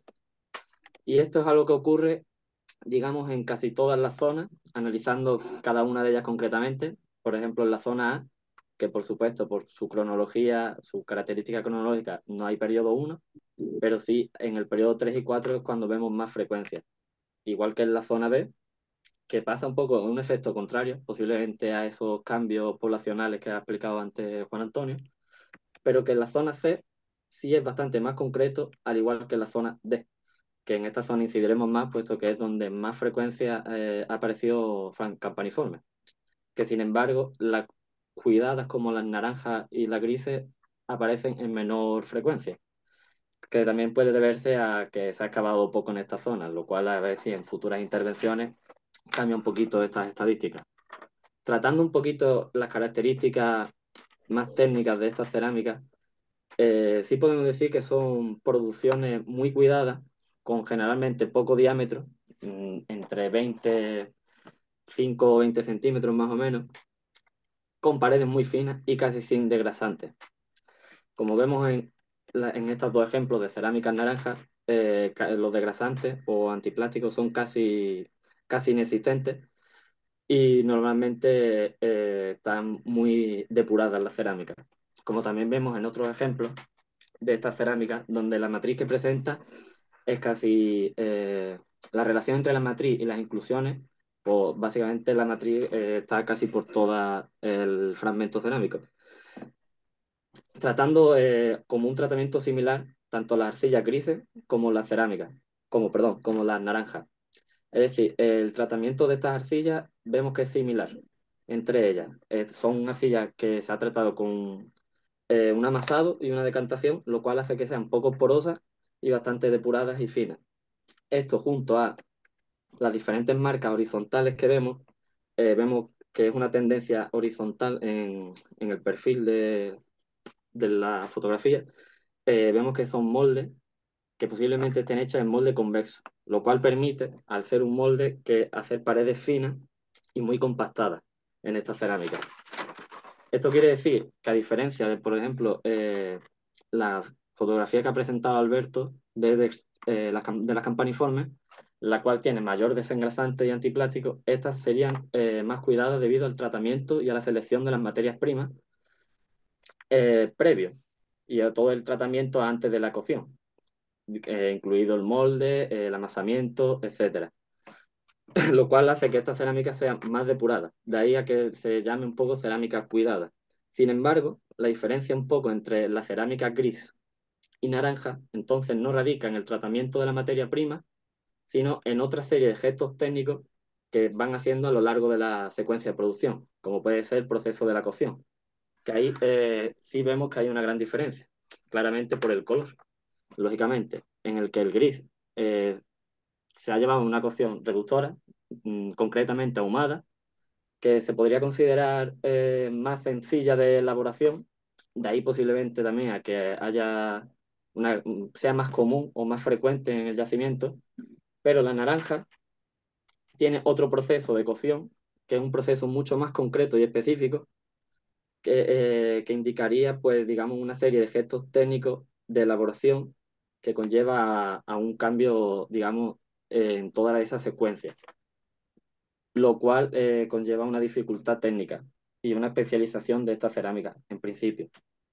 Y esto es algo que ocurre, digamos, en casi todas las zonas, analizando cada una de ellas concretamente. Por ejemplo, en la zona A, que por supuesto, por su cronología, su característica cronológica, no hay periodo uno, pero sí en el periodo tres y cuatro es cuando vemos más frecuencia. Igual que en la zona B, que pasa un poco un efecto contrario, posiblemente a esos cambios poblacionales que ha explicado antes Juan Antonio, pero que en la zona C sí es bastante más concreto, al igual que en la zona D, que en esta zona incidiremos más, puesto que es donde más frecuencia eh, ha aparecido campaniforme. Que sin embargo, las cuidadas como las naranjas y las grises aparecen en menor frecuencia, que también puede deberse a que se ha excavado poco en esta zona, lo cual a ver si en futuras intervenciones cambia un poquito estas estadísticas. Tratando un poquito las características más técnicas de estas cerámicas, eh, sí podemos decir que son producciones muy cuidadas, con generalmente poco diámetro, mm, entre veinticinco o veinte centímetros más o menos, con paredes muy finas y casi sin desgrasantes. Como vemos en, la, en estos dos ejemplos de cerámicas naranjas, eh, los desgrasantes o antiplásticos son casi, casi inexistentes y normalmente eh, están muy depuradas las cerámicas. Como también vemos en otros ejemplos de estas cerámicas, donde la matriz que presenta es casi eh, la relación entre la matriz y las inclusiones, pues básicamente la matriz eh, está casi por todo el fragmento cerámico. Tratando eh, como un tratamiento similar tanto las arcillas grises como las cerámicas, como, perdón, como las naranjas. Es decir, el tratamiento de estas arcillas vemos que es similar entre ellas. Eh, son arcillas que se ha tratado con eh, un amasado y una decantación, lo cual hace que sean poco porosas y bastante depuradas y finas. Esto junto a las diferentes marcas horizontales que vemos, eh, vemos que es una tendencia horizontal en, en el perfil de, de la fotografía. Eh, vemos que son moldes que posiblemente estén hechas en molde convexo, lo cual permite, al ser un molde, que hacer paredes finas y muy compactadas en esta cerámica. Esto quiere decir que a diferencia de, por ejemplo, eh, la fotografía que ha presentado Alberto de, de, eh, las, de las campaniformes, la cual tiene mayor desengrasante y antiplástico, estas serían eh, más cuidadas debido al tratamiento y a la selección de las materias primas eh, previo y a todo el tratamiento antes de la cocción, eh, incluido el molde, eh, el amasamiento, etcétera. Lo cual hace que esta cerámica sea más depurada, de ahí a que se llame un poco cerámica cuidada. Sin embargo, la diferencia un poco entre la cerámica gris y naranja, entonces no radica en el tratamiento de la materia prima, sino en otra serie de gestos técnicos que van haciendo a lo largo de la secuencia de producción, como puede ser el proceso de la cocción, que ahí eh, sí vemos que hay una gran diferencia, claramente por el color, lógicamente, en el que el gris eh, se ha llevado una cocción reductora, mmm, concretamente ahumada, que se podría considerar eh, más sencilla de elaboración, de ahí posiblemente también a que haya una, sea más común o más frecuente en el yacimiento, pero la naranja tiene otro proceso de cocción, que es un proceso mucho más concreto y específico, que, eh, que indicaría, pues, digamos, una serie de gestos técnicos de elaboración que conlleva a, a un cambio, digamos, eh, en toda esa secuencia, lo cual eh, conlleva una dificultad técnica y una especialización de esta cerámica, en principio.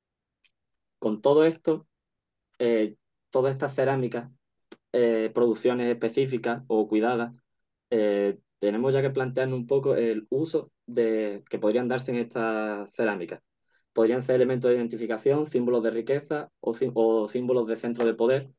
Con todo esto, eh, todas estas cerámicas, eh, producciones específicas o cuidadas, eh, tenemos ya que plantearnos un poco el uso de, que podrían darse en estas cerámicas. Podrían ser elementos de identificación, símbolos de riqueza o, o símbolos de centro de poder.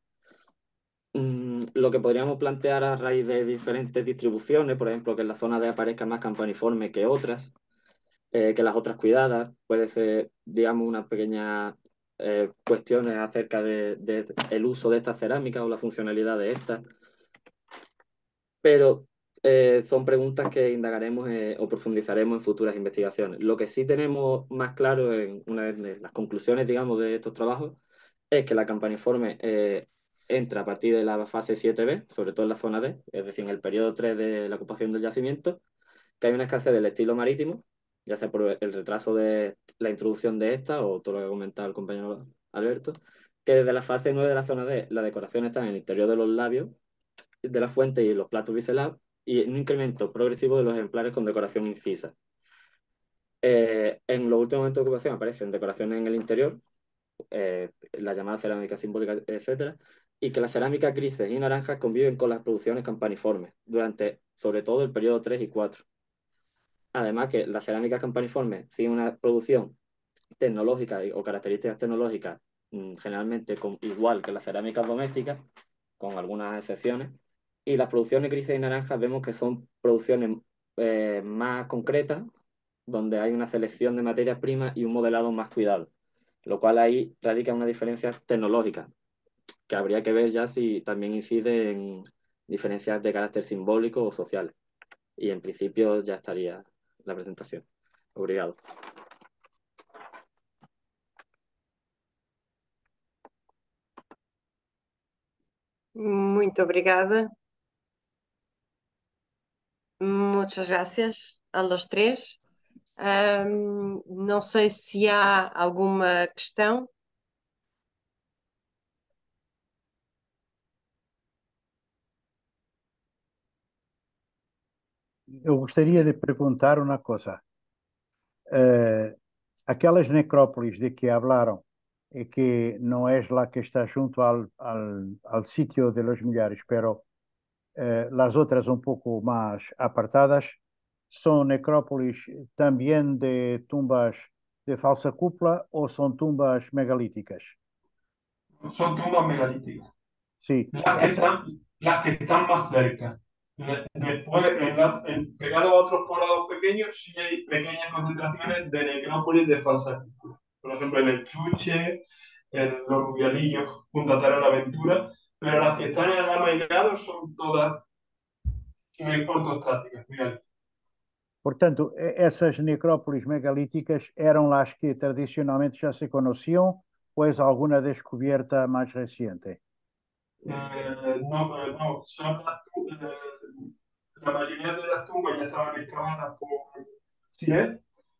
Mm, lo que podríamos plantear a raíz de diferentes distribuciones, por ejemplo, que en la zona D aparezca más campaniforme que otras, eh, que las otras cuidadas. Puede ser, digamos, unas pequeñas eh, cuestiones acerca de, de el uso de estas cerámicas o la funcionalidad de estas. Pero eh, son preguntas que indagaremos eh, o profundizaremos en futuras investigaciones. Lo que sí tenemos más claro en una de las conclusiones, digamos, de estos trabajos es que la campaniforme eh, entra a partir de la fase siete B, sobre todo en la zona D, es decir, en el periodo tres de la ocupación del yacimiento, que hay una escasez del estilo marítimo, ya sea por el retraso de la introducción de esta o todo lo que ha comentado el compañero Alberto, que desde la fase nueve de la zona D la decoración está en el interior de los labios de la fuente y los platos biselados y un incremento progresivo de los ejemplares con decoración incisa. Eh, en los últimos momentos de ocupación aparecen decoraciones en el interior, eh, la llamada cerámica simbólica, etcétera, y que las cerámicas grises y naranjas conviven con las producciones campaniformes durante, sobre todo, el periodo tres y cuatro. Además que las cerámicas campaniformes siguen una producción tecnológica o características tecnológicas mmm, generalmente con, igual que las cerámicas domésticas, con algunas excepciones, y las producciones grises y naranjas vemos que son producciones eh, más concretas, donde hay una selección de materias primas y un modelado más cuidado, lo cual ahí radica una diferencia tecnológica, que habría que ver ya si también incide en diferencias de carácter simbólico o social. Y en principio ya estaría la presentación. Obrigado.
Muito obrigada. Muchas gracias a los tres. Um, não sei se há alguma questão.
Eu gostaria de perguntar uma coisa. Uh, aquelas necrópolis de que hablaram e que não é lá que está junto ao, ao, ao sitio de los Millares, pero uh, las outras um pouco mais apartadas, são necrópolis também de tumbas de falsa cúpula ou são tumbas megalíticas?
Son tumbas megalíticas.
Sí,
Las que
essa...
están, las que están más cerca. Después, en la, en, pegado a otros poblados pequeños, sí hay pequeñas concentraciones de necrópolis de falsa cúpula. Por ejemplo, en el Chuche, en los Rubialillos, junto a Aventura, pero las que están en el Amaigado son todas ortostáticas. Mira.
Portanto, essas necrópolis megalíticas eram as que tradicionalmente já se conheciam, ou é alguma descoberta mais recente?
Eh, no, eh, no, son las, eh, la mayoría de las tumbas ya estaban excavadas por Siet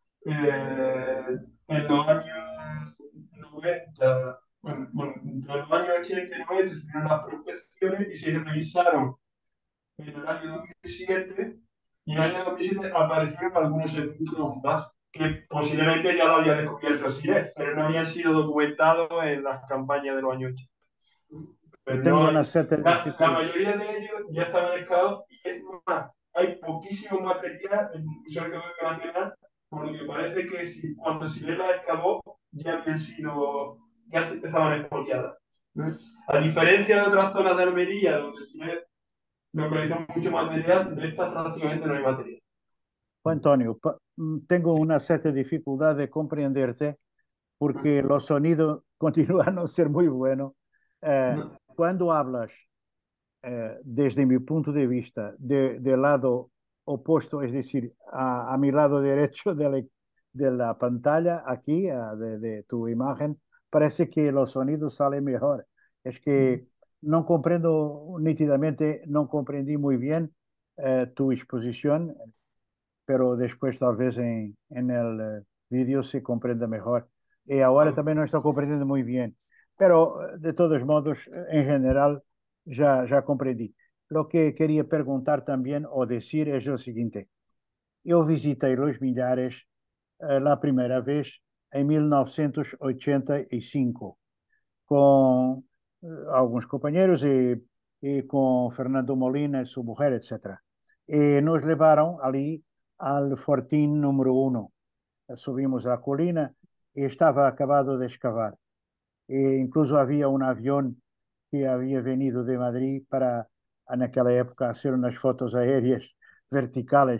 eh, en los años noventa, bueno, bueno, entre los años ochenta y noventa se hicieron las prospecciones y se revisaron en el año dos mil siete y en el año dos mil siete aparecieron algunos sepulcros más que posiblemente ya lo había descubierto Siet, pero no habían sido documentados en las campañas de los años ochenta.
Eu
Pero
tenho
no
uma
hay,
certa
la, la
dificuldade.
mayoría de ellos ya estaban excavados y es más, hay poquísimo material en el Museo Arqueológico Nacional, por lo que parece que si, cuando Silet las excavó ya habían sido, ya se estaban expoliadas. ¿No? A diferencia de otras zonas de Almería, donde Silet localizó mucho material, de estas prácticamente no hay material.
António, tenho uma certa dificuldade de compreender-te porque o sonido continua a não ser muito bueno. Eh, quando hablas, eh, desde mi punto de vista, de, del lado opuesto, es decir, a, a mi lado derecho de la, de la pantalla, aquí, a, de, de tu imagen, parece que los sonidos salen mejor. Es que no comprendo nítidamente, no comprendí muy bien eh, tu exposición, pero después tal vez en, en el eh, vídeo se comprenda mejor. Y ahora también no estoy comprendiendo muy bien, pero eh, de todos modos, eh, en general, ya, ya comprendí. Lo que quería preguntar también o decir es lo siguiente. Eu visitei Los Millares eh, la primera vez en mil novecientos ochenta y cinco con eh, algunos compañeros y, y con Fernando Molina y su mujer, etcétera. Y nos llevaron allí al fortín número uno. Subimos a la colina y estaba acabado de excavar. E incluso había un avión que había venido de Madrid para, en aquella época, hacer unas fotos aéreas verticales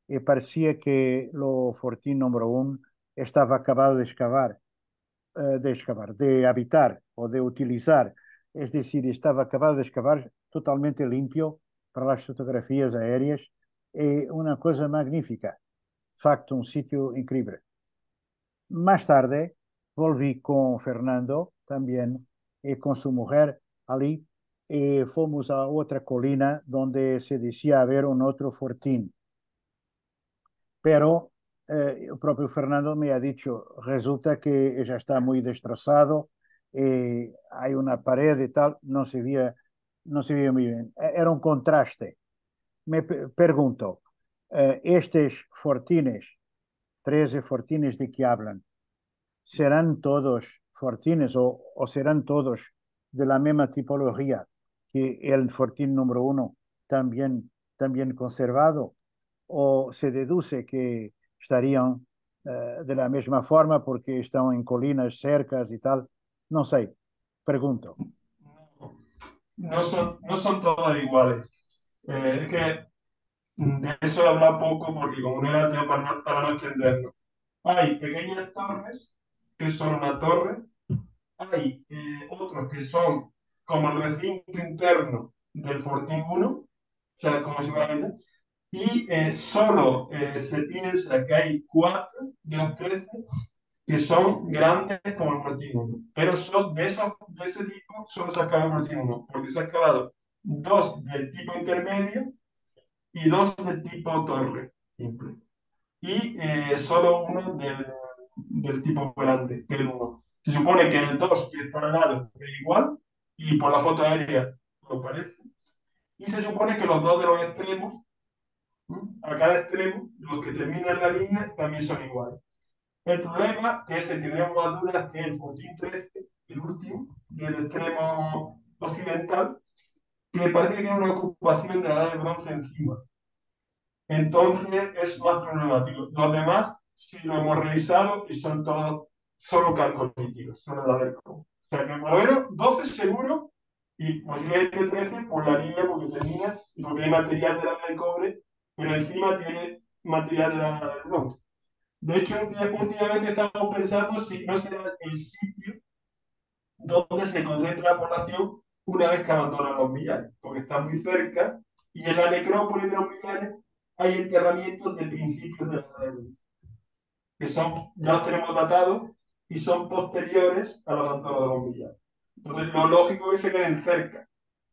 y parecía que lo Fortín número uno estaba acabado de excavar, eh, de excavar, de habitar o de utilizar. Es decir, estaba acabado de excavar totalmente limpio para las fotografías aéreas. Y una cosa magnífica. Facto, un sitio increíble. Más tarde volví con Fernando también y con su mujer Ali y fuimos a otra colina donde se decía haber un otro fortín. Pero eh, el propio Fernando me ha dicho, resulta que ya está muy destrozado, eh, hay una pared y tal, no se veía, no se veía muy bien. E- Era un contraste. Me pe- pregunto, eh, estos fortines, trece fortines de que hablan, ¿serán todos fortines o, o serán todos de la misma tipología que el fortín número uno también, también conservado? ¿O se deduce que estarían eh, de la misma forma porque están en colinas cercas y tal? No sé, pregunto.
No son, no son todas iguales. Eh, es que de eso he hablado poco porque como no era el tema para no, para no extendernos. Hay pequeñas torres que son una torre, hay eh, otros que son como el recinto interno del Fortín uno, o sea, como si fuera, y eh, solo eh, se piensa que hay cuatro de los trece que son grandes como el Fortín uno, pero son de, esos, de ese tipo solo se ha acabado el Fortín uno, porque se ha acabado dos del tipo intermedio y dos del tipo torre, simple. Y eh, solo uno del, del tipo grande, que es el uno. Se supone que el dos que está al lado es igual, y por la foto aérea lo parece. Y se supone que los dos de los extremos, ¿m? A cada extremo, los que terminan la línea, también son iguales. El problema, que es el que tenemos más dudas, que es el Fortín trece, el último, del extremo occidental, que parece que tiene una ocupación de la edad de bronce encima. Entonces es más problemático. Los demás sí lo hemos revisado y son todos solo calcolíticos, solo la del O sea que por lo menos doce seguro y posiblemente trece por la línea porque termina y porque hay material de la del cobre, pero encima tiene material de la del bronce. De hecho, últimamente estamos pensando si no será el sitio donde se concentra la población una vez que abandonan los millares, porque está muy cerca y en la necrópolis de los millares hay enterramientos de principios de la Edad de Bronce, que son, ya los tenemos datados y son posteriores al abandono de los millares. Entonces, lo lógico es que se queden cerca.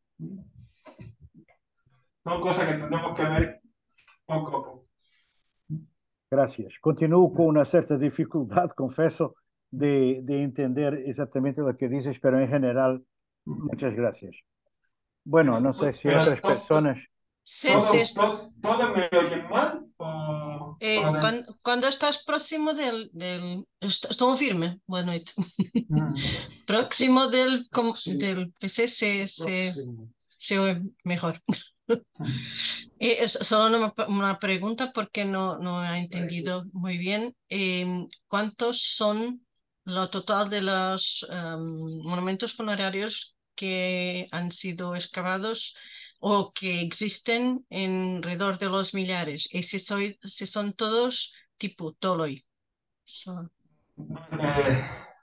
Son cosas que tenemos que ver poco a poco.
Gracias. Continúo con una cierta dificultad, confieso, de, de entender exactamente lo que dices, pero en general, muchas gracias. Bueno, no sé si
Pero
otras
to- to-
personas.
Se, se,
¿todos, todos, todos me oyen mal o, o
eh,
de-
quando, quando estás próximo del, del... est- Estou a ouvir-me? Boa noite.
Mm.
Próximo del, com- del P C se, se, se oye mejor. Eh, es solo una, una pregunta porque no, no he entendido muy bien. Em, ¿cuántos son lo total de los em, monumentos funerarios que han sido excavados o que existen en alrededor de los millares? Y si, soy, si son todos tipo Toloi. So-
Eh,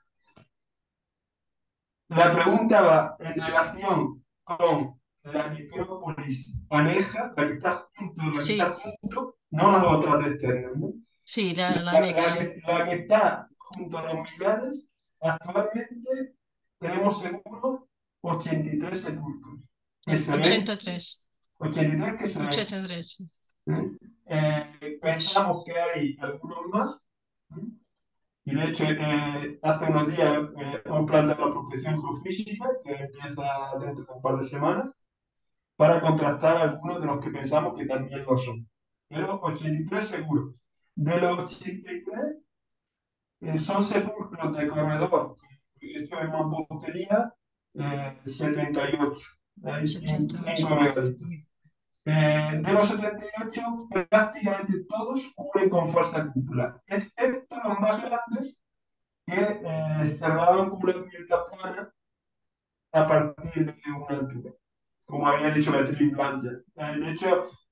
La pregunta va en relación con la necrópolis aneja, la que está junto, la que está
sí,
junto, no las otras externas, ¿no?
sí, la, la
La, la
anexa.
que, la que está junto a los millares, actualmente tenemos seguros ochenta y tres sepulcros, que se ven,
ochenta y tres.
ochenta y tres que se ven.
ochenta y tres.
¿Eh? Eh, pensamos que hay algunos más, ¿eh? Y de hecho, eh, hace unos días eh, hemos planteado la prospección geofísica, que empieza dentro de un par de semanas, para contrastar algunos de los que pensamos que también lo son. Pero ochenta y tres seguros. De los ochenta y tres, eh, son sepulcros de corredor. Esto es mampostería, eh, setenta y ocho. Hay
setenta y ocho.
cinco megalitos. Eh, de los setenta y ocho, prácticamente todos cubren con falsa cúpula, excepto los más grandes que eh, cerraban con una cubierta plana a partir de una altura, como había dicho Beatriz Blanca. Eh, de hecho,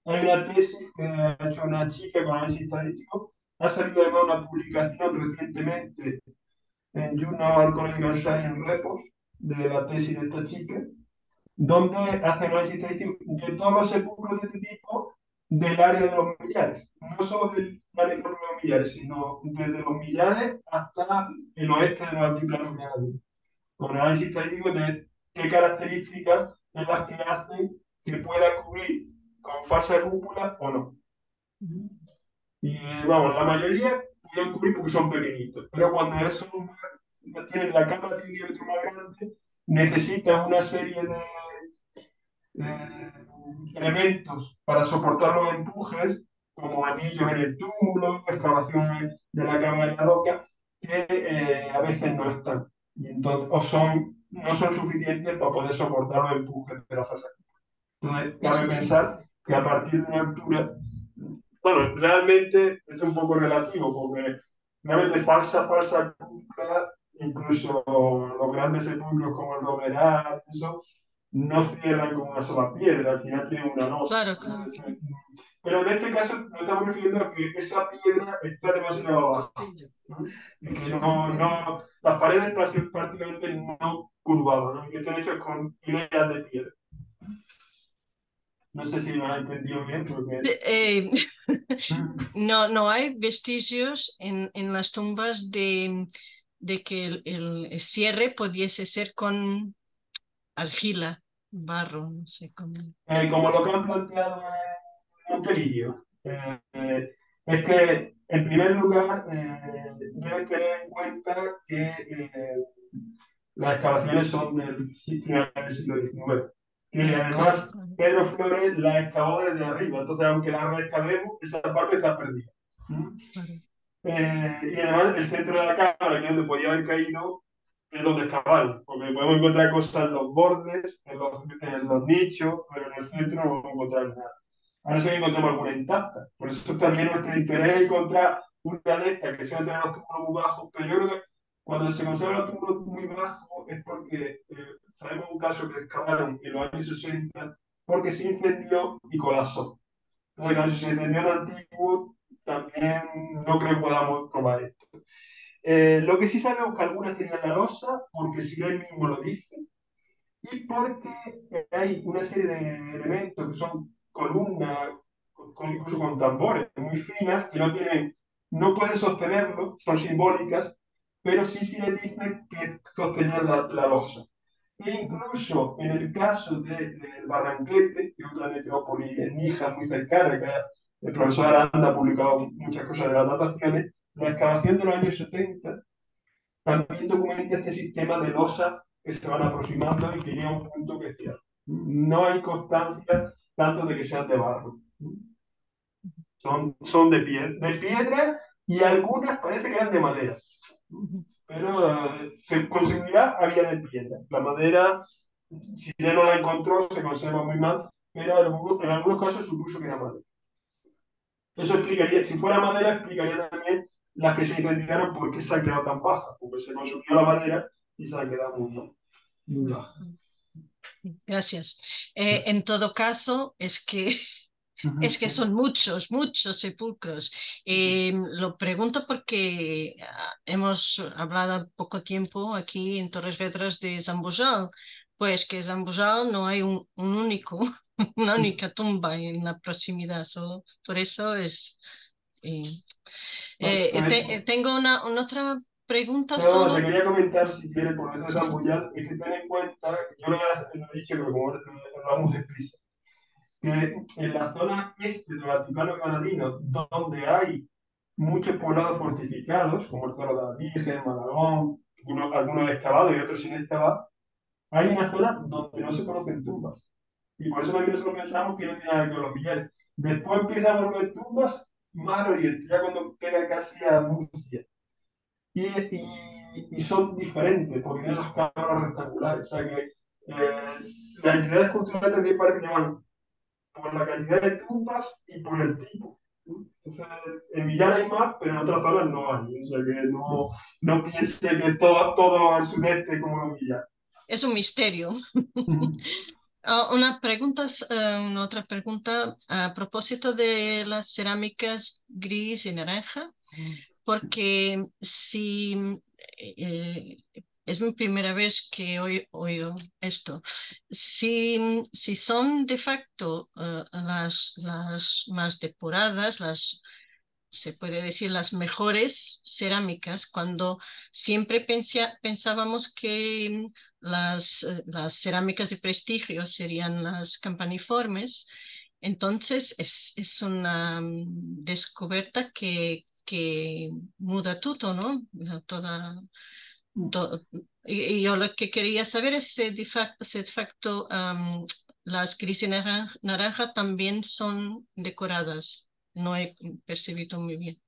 hay una tesis que ha hecho una chica con análisis estadístico. Ha salido además una publicación recientemente en Journal Collegial Science Reports de la tesis de esta chica, donde hace análisis estadístico de todos los sepulcros de este tipo del área de los millares. No solo del área de los millares, sino desde los millares hasta el oeste de los altiplanos granadinos. Con análisis estadístico de qué características son las que hacen que pueda cubrir con falsa cúpula o no. Y vamos, la mayoría pueden cubrir porque son pequeñitos, pero cuando eso tienen la capa de un diámetro más grande, necesitan una serie de eh, elementos para soportar los empujes, como anillos en el túmulo, excavaciones de la cama de la roca, que eh, a veces no están. Y entonces, o son, no son suficientes para poder soportar los empujes de la fase. Entonces, cabe pensar que a partir de una altura, bueno, realmente esto es un poco relativo, porque realmente falsa, falsa cúpula, incluso los grandes sepulcros como el Romeral, eso, no cierran con una sola piedra, al final tienen una losa.
Claro, claro.
Pero en este caso nos estamos refiriendo a que esa piedra está demasiado abajo, ¿no? Y que no, no, las paredes prácticamente no curvadas, ¿no? Que están hechas con hileras de piedra. No sé si me has entendido bien, porque...
Eh, no, no hay vestigios en, en las tumbas de, de que el, el cierre pudiese ser con argila, barro, no sé cómo.
Eh, como lo que han planteado en Montevideo, eh, eh, es que en primer lugar eh, debes tener en cuenta que eh, las excavaciones son del final del siglo diecinueve, que
Ah,
además
claro, claro.
Pedro Flores la excavó desde arriba, entonces aunque la reexcavemos, esa parte está perdida. ¿Mm?
Claro.
Eh, y además el centro de la cámara, que es donde podía haber caído, es donde excavar, porque podemos encontrar cosas en los bordes, en los, en los nichos, pero en el centro no podemos encontrar nada. Ahora sí que encontramos alguna intacta. Por eso también nuestro interés es encontrar una de estas que suelen tener los túmulos muy bajos, pero yo creo que cuando se conservan los túmulos muy bajos es porque eh, sabemos un caso que excavaron en los años sesenta porque se incendió y colapsó. Entonces, claro, si se incendió en antiguo, también no creo que podamos probar esto. Eh, lo que sí sabemos es que algunas tenían la losa, porque si él mismo lo dice, y porque hay una serie de elementos que son columnas, con, incluso con tambores muy finas, que no tienen, no pueden sostenerlo, son simbólicas, pero sí sí le dicen que sostenían la, la losa. E incluso en el caso del de Barranquete, que es otra necrópolis en Níjar muy cercana, que el profesor Aranda ha publicado muchas cosas de las dataciones, la excavación de los años setenta también documenta este sistema de losas que se van aproximando y que llega a un punto que cierra. No hay constancia tanto de que sean de barro. Son, son de, pie, de piedra y algunas parece que eran de madera. Pero eh, se, con seguridad había de piedra. La madera, si él no la encontró, se conserva muy mal, pero en algunos, en algunos casos supuso que era madera. Eso explicaría, si fuera madera, explicaría también las que se incendiaron por qué se han quedado tan bajas, porque se consumió la madera y se han quedado muy, muy bajas.
Gracias. Eh, en todo caso, es que es que son muchos, muchos sepulcros. Eh, lo pregunto porque ah, hemos hablado poco tiempo aquí en Torres Vedras de Zambujal, pues que Zambujal no hay un, un único, una única tumba en la proximidad, solo por eso es... eh, eh, te- eh, tengo una, una otra pregunta
No,
solo.
te quería comentar, si quieres, por eso de
Sí, sí.
Zambullal, es que ten en cuenta, yo lo he, lo he dicho, pero como hablamos deprisa, que en la zona este del Altiplano Granadino, donde hay muchos poblados fortificados, como el Cerro de la Virgen, Malagón, algunos, algunos excavados y otros sin excavar, hay una zona donde no se conocen tumbas. Y por eso también nosotros pensamos que no tiene nada que ver con los millares. Después empiezan a volver tumbas más al oriente, ya cuando pega casi a Murcia. Y, y, y son diferentes, porque tienen las cámaras rectangulares. O sea que eh, las entidades culturales también parece que van por la cantidad de tumbas y por el tipo. Entonces, en Villar hay más, pero en otras zonas no hay. O sea que no, no piense que todo, todo al sudeste como en Villar.
Es un misterio. Ah, una pregunta, eh, una otra pregunta a propósito de las cerámicas gris y naranja, porque si eh, es mi primera vez que oy- oigo esto, si, si son de facto eh, las, las más depuradas, las se puede decir las mejores cerámicas, cuando siempre pensia- pensábamos que mm, las, eh, las cerámicas de prestigio serían las campaniformes. Entonces es, es una mm, descubierta que, que muda todo, ¿no? La- Toda, to- y, y yo lo que quería saber es si de facto, si de facto, am, las gris y naranja, naranja también son decoradas. No he percibido muy bien.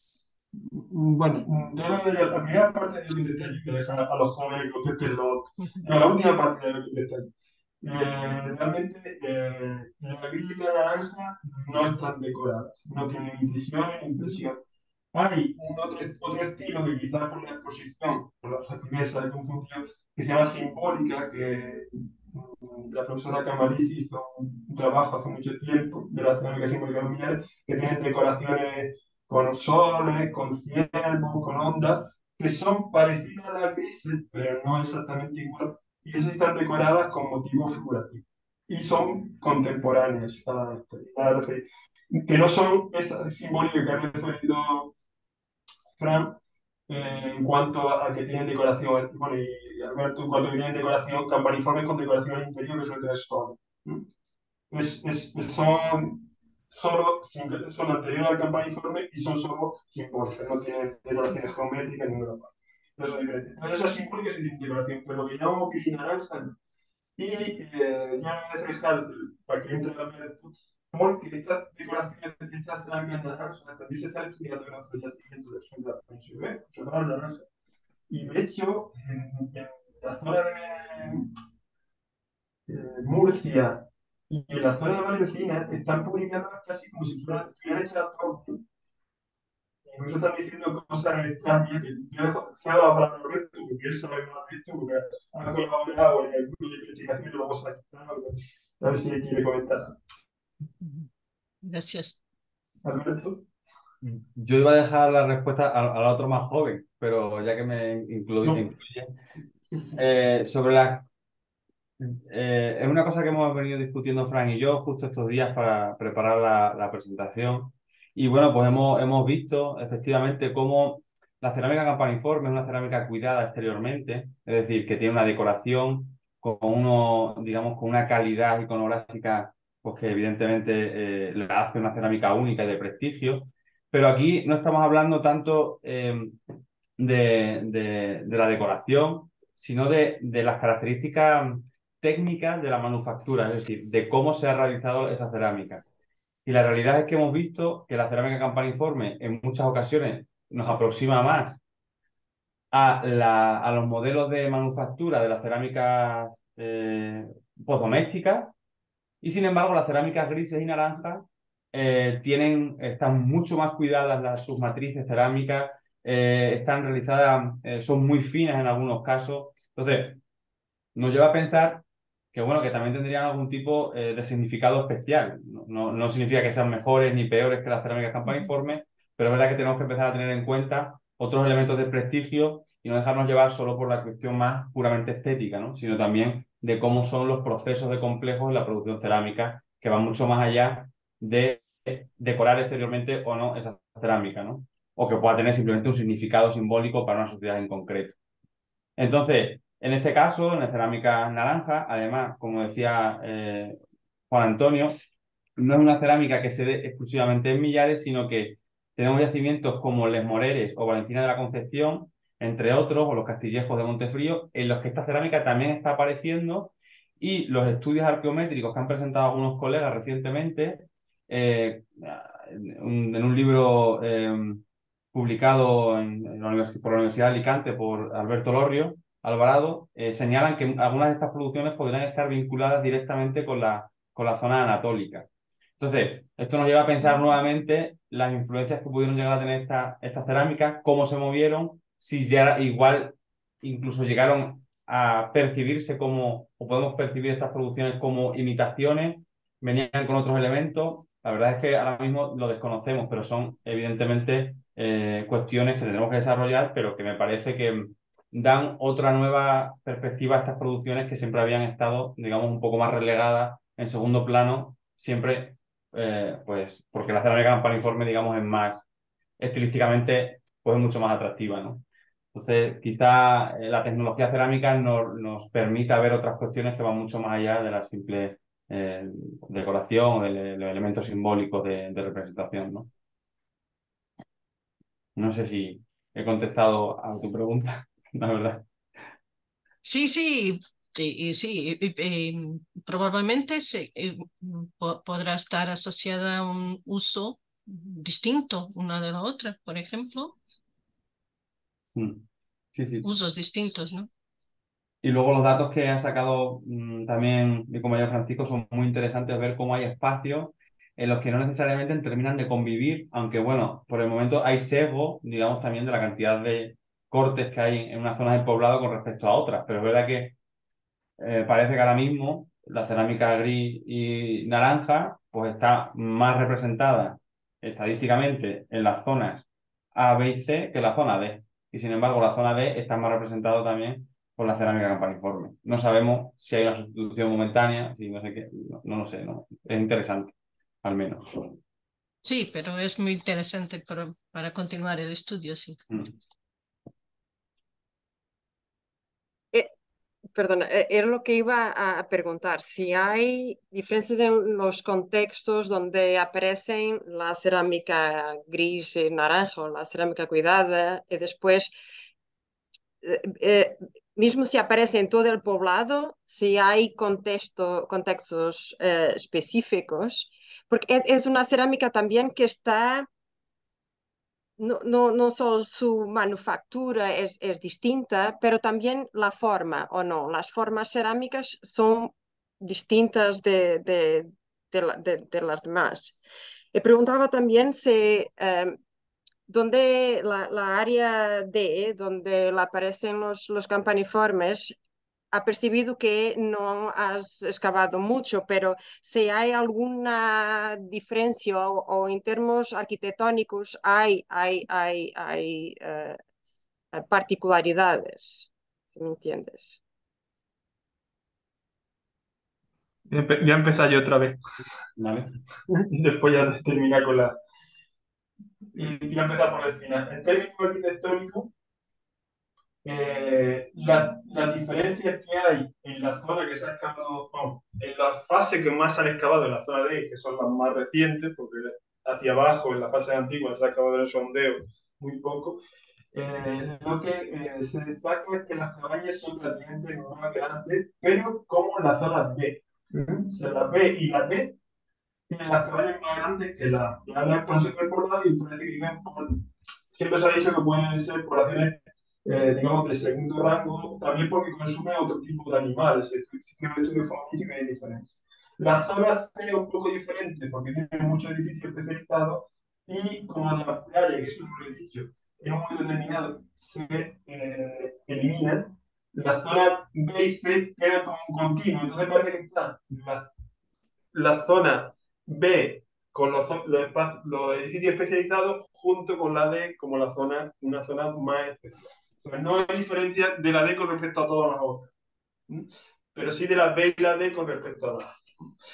Mm, Bueno, mm, yo lo de la, la primera parte de lo que intenté, yo que dejar a los jóvenes que contesten lo
Ujú.
no, la última parte de lo que intenté. Eh, realmente, eh, la gris y la naranja no están decoradas, no tienen incisión ni impresión. Hay un otro, otro estilo que quizás por la exposición, por la rapidez, se ha confundido, que se llama simbólica, que mm, la profesora Camarisi hizo un trabajo hace mucho tiempo de la cerámica simbólica luminares, que tiene decoraciones con soles, con ciervos, con ondas, que son parecidas a las grises, pero no exactamente igual, y esas están decoradas con motivos figurativos. Y son contemporáneas a esto, a referir- que no son esas simbólicas que ha referido Fran, eh, en cuanto a que tienen decoración, bueno, y Alberto, en cuanto a que tienen decoración, campaniformes con decoración interior que suele tener soles. ¿Mm? Es, es- son solo sim- son anteriores al campaniforme y son solo simbólicas, no tienen decoraciones geométricas ni ninguna parte. Eso es diferente. Entonces, esas simbólicas sí tienen decoración, pero lo que llamamos gris y naranja no. Y eh, ya voy a dejar para que entre la Alberto, porque estas decoraciones, estas cerámicas naranjas, también se están estudiando en otros yacimientos del sur de la península ibérica, sobre todo en naranja. Y de hecho, en, en la zona de eh, Murcia y en la zona de Valencina están publicándolas casi como si fueran, estuvieran hechas a propósito. Incluso están diciendo cosas extrañas que yo dejo, se ha dado la palabra a Roberto, porque él sabe más de esto, porque ha colaborado en el grupo de investigación y lo vamos a quitar. A ver si él quiere comentar.
Gracias.
Alberto.
Yo iba a dejar la respuesta al, al otro más joven, pero ya que me incluye,
No.
incluye eh, sobre la... eh, es una cosa que hemos venido discutiendo Fran y yo justo estos días para preparar la, la presentación. Y bueno, pues hemos, hemos visto efectivamente cómo la cerámica campaniforme es una cerámica cuidada exteriormente, es decir, que tiene una decoración con uno, digamos, con una calidad iconográfica pues que evidentemente eh, la hace una cerámica única y de prestigio. Pero aquí no estamos hablando tanto eh, de, de- de la decoración, sino de, de las características técnicas de la manufactura, es decir, de cómo se ha realizado esa cerámica. Y la realidad es que hemos visto que la cerámica campaniforme en muchas ocasiones nos aproxima más a, la- a los modelos de manufactura de las cerámicas eh, pues, domésticas, y sin embargo las cerámicas grises y naranjas eh, tienen, están mucho más cuidadas las, sus matrices cerámicas, eh, están realizadas, eh, son muy finas en algunos casos. Entonces, nos lleva a pensar que, bueno, que también tendrían algún tipo eh, de significado especial. No, no, no significa que sean mejores ni peores que las cerámicas campaniformes, pero es verdad que tenemos que empezar a tener en cuenta otros elementos de prestigio y no dejarnos llevar solo por la cuestión más puramente estética, ¿no? Sino también de cómo son los procesos de complejos en la producción cerámica, que van mucho más allá de decorar exteriormente o no esa cerámica, ¿no? O que pueda tener simplemente un significado simbólico para una sociedad en concreto. Entonces, en este caso, en la cerámica naranja, además, como decía eh, Juan Antonio, no es una cerámica que se dé exclusivamente en Millares, sino que tenemos yacimientos como Les Moreres o Valencina de la Concepción, entre otros, o los Castillejos de Montefrío, en los que esta cerámica también está apareciendo, y los estudios arqueométricos que han presentado algunos colegas recientemente, eh, en, un, en un libro eh, publicado en, en la univers- por la Universidad de Alicante por Alberto Lorrio Alvarado, eh, señalan que algunas de estas producciones podrían estar vinculadas directamente con la, con la zona anatólica. Entonces, esto nos lleva a pensar nuevamente las influencias que pudieron llegar a tener esta- estas cerámicas, cómo se movieron, si ya igual incluso llegaron a percibirse como o podemos percibir estas producciones como imitaciones, venían con otros elementos. La verdad es que ahora mismo lo desconocemos, pero son evidentemente eh, cuestiones que tenemos que desarrollar, pero que me parece que dan otra nueva perspectiva a estas producciones que siempre habían estado, digamos, un poco más relegadas en segundo plano, siempre, eh, pues, porque la cerámica campaniforme, digamos, es más, estilísticamente, pues mucho más atractiva, ¿no? Entonces, quizá eh, la tecnología cerámica nos, nos permita ver otras cuestiones que van mucho más allá de la simple eh, decoración o de, de los elementos simbólicos de, de representación, ¿no? No sé si he contestado a tu pregunta, la verdad.
Sí, sí, sí, y sí, y- y, em, probablemente se, eh, po- podrá estar asociada a un uso distinto una de la otra, por ejemplo,
Mm. Sí, sí.
usos distintos, ¿no?
Y luego los datos que ha sacado mm, también mi compañero Francisco son muy interesantes, ver cómo hay espacios en los que no necesariamente terminan de convivir, aunque bueno, por el momento hay sesgo, digamos, también de la cantidad de cortes que hay en unas zonas del poblado con respecto a otras, pero es verdad que eh, parece que ahora mismo la cerámica gris y naranja pues está más representada estadísticamente en las zonas A, B y C que la zona D. Y sin embargo, la zona D está más representada también por la cerámica campaniforme. No sabemos si hay una sustitución momentánea, si no sé qué, no, no lo sé, no. Es interesante, al menos.
Sí, pero es muy interesante para, para continuar el estudio, sí.
Mm.
Eh, Perdona, eh, era lo que iba a a preguntar, si hay diferencias en los contextos donde aparecen la cerámica gris y naranja o la cerámica cuidada y después, eh, eh, mismo si aparece en todo el poblado, si hay contexto, contextos eh, específicos, porque es, es una cerámica también que está no, no, no solo su manufactura es, es distinta, pero también la forma, ¿o no? Las formas cerámicas son distintas de, de, de, la- de- de las demás. Le preguntaba también si eh, donde la, la área D, donde la aparecen los, los campaniformes, ha percibido que no has excavado mucho, pero si hay alguna diferencia o, o en términos arquitectónicos hay, hay, hay, hay eh, particularidades, si me entiendes.
Empe- Voy a empezar yo otra vez.
¿Vale?
Después ya de terminar con la... Y voy a empezar por el final. En términos arquitectónicos, eh, la- las diferencias que hay en la zona que se ha excavado, no, en las fases que más se han excavado en la zona D, que son las más recientes, porque hacia abajo, en la fase antigua, se ha excavado en el sondeo muy poco, eh, lo que eh, se destaca es que las cabañas son relativamente más grandes, pero como en la zona B. ¿Mm? O sea, la B y la D tienen las cabañas más grandes que la, la, la expansión del poblado y parece que viven por, siempre se ha dicho que pueden ser poblaciones, eh, digamos, de segundo rango, también porque consumen otro tipo de animales. Es decir, un estudio faunístico y hay diferencia. La zona C es un poco diferente porque tiene muchos edificios especializados y como la playa, que eso no lo he dicho, en un momento determinado se eh, eliminan, la zona B y C quedan como un continuo. Entonces parece que están las la zona B con los, los, los edificios especializados junto con la D como la zona, una zona más especial. O sea, no hay diferencia de la D con respecto a todas las otras, ¿sí? Pero sí de la B y la D con respecto a las.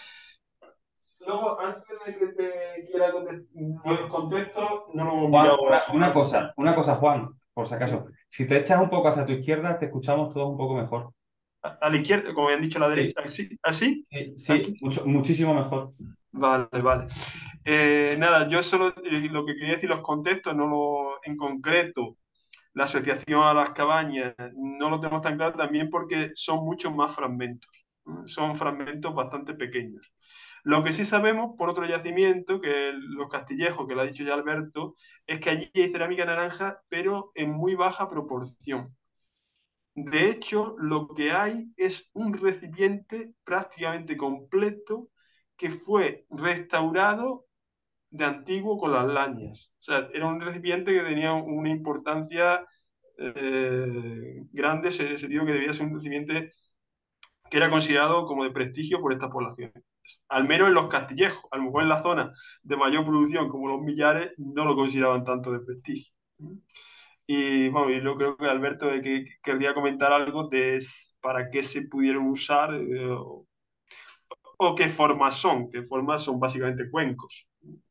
Luego, antes de que te quiera contestar, contexto, no lo hemos
Juan,
mirado.
una, una cosa, una cosa, Juan, por si acaso. Si te echas un poco hacia tu izquierda, te escuchamos todos un poco mejor.
A, a la izquierda, como habían dicho, a la
Sí,
derecha. ¿Así? ¿Así?
sí, sí,
¿Aquí?
mucho, muchísimo mejor.
Vale, vale. Eh, nada, yo solo eh, lo que quería decir, los contextos, no lo en concreto, la asociación a las cabañas, no lo tenemos tan claro también porque son muchos más fragmentos. ¿No? Son fragmentos bastante pequeños. Lo que sí sabemos, por otro yacimiento, que los Castillejos, que lo ha dicho ya Alberto, es que allí hay cerámica naranja, pero en muy baja proporción. De hecho, lo que hay es un recipiente prácticamente completo que fue restaurado de antiguo con las lañas. O sea, era un recipiente que tenía una importancia eh, grande, en el sentido que debía ser un recipiente que era considerado como de prestigio por estas poblaciones. Al menos en los castillejos, a lo mejor en la zona de mayor producción como los Millares no lo consideraban tanto de prestigio. Y bueno, y yo creo que Alberto de que, que querría comentar algo de para qué se pudieron usar eh, o, o qué formas son, qué formas son básicamente cuencos.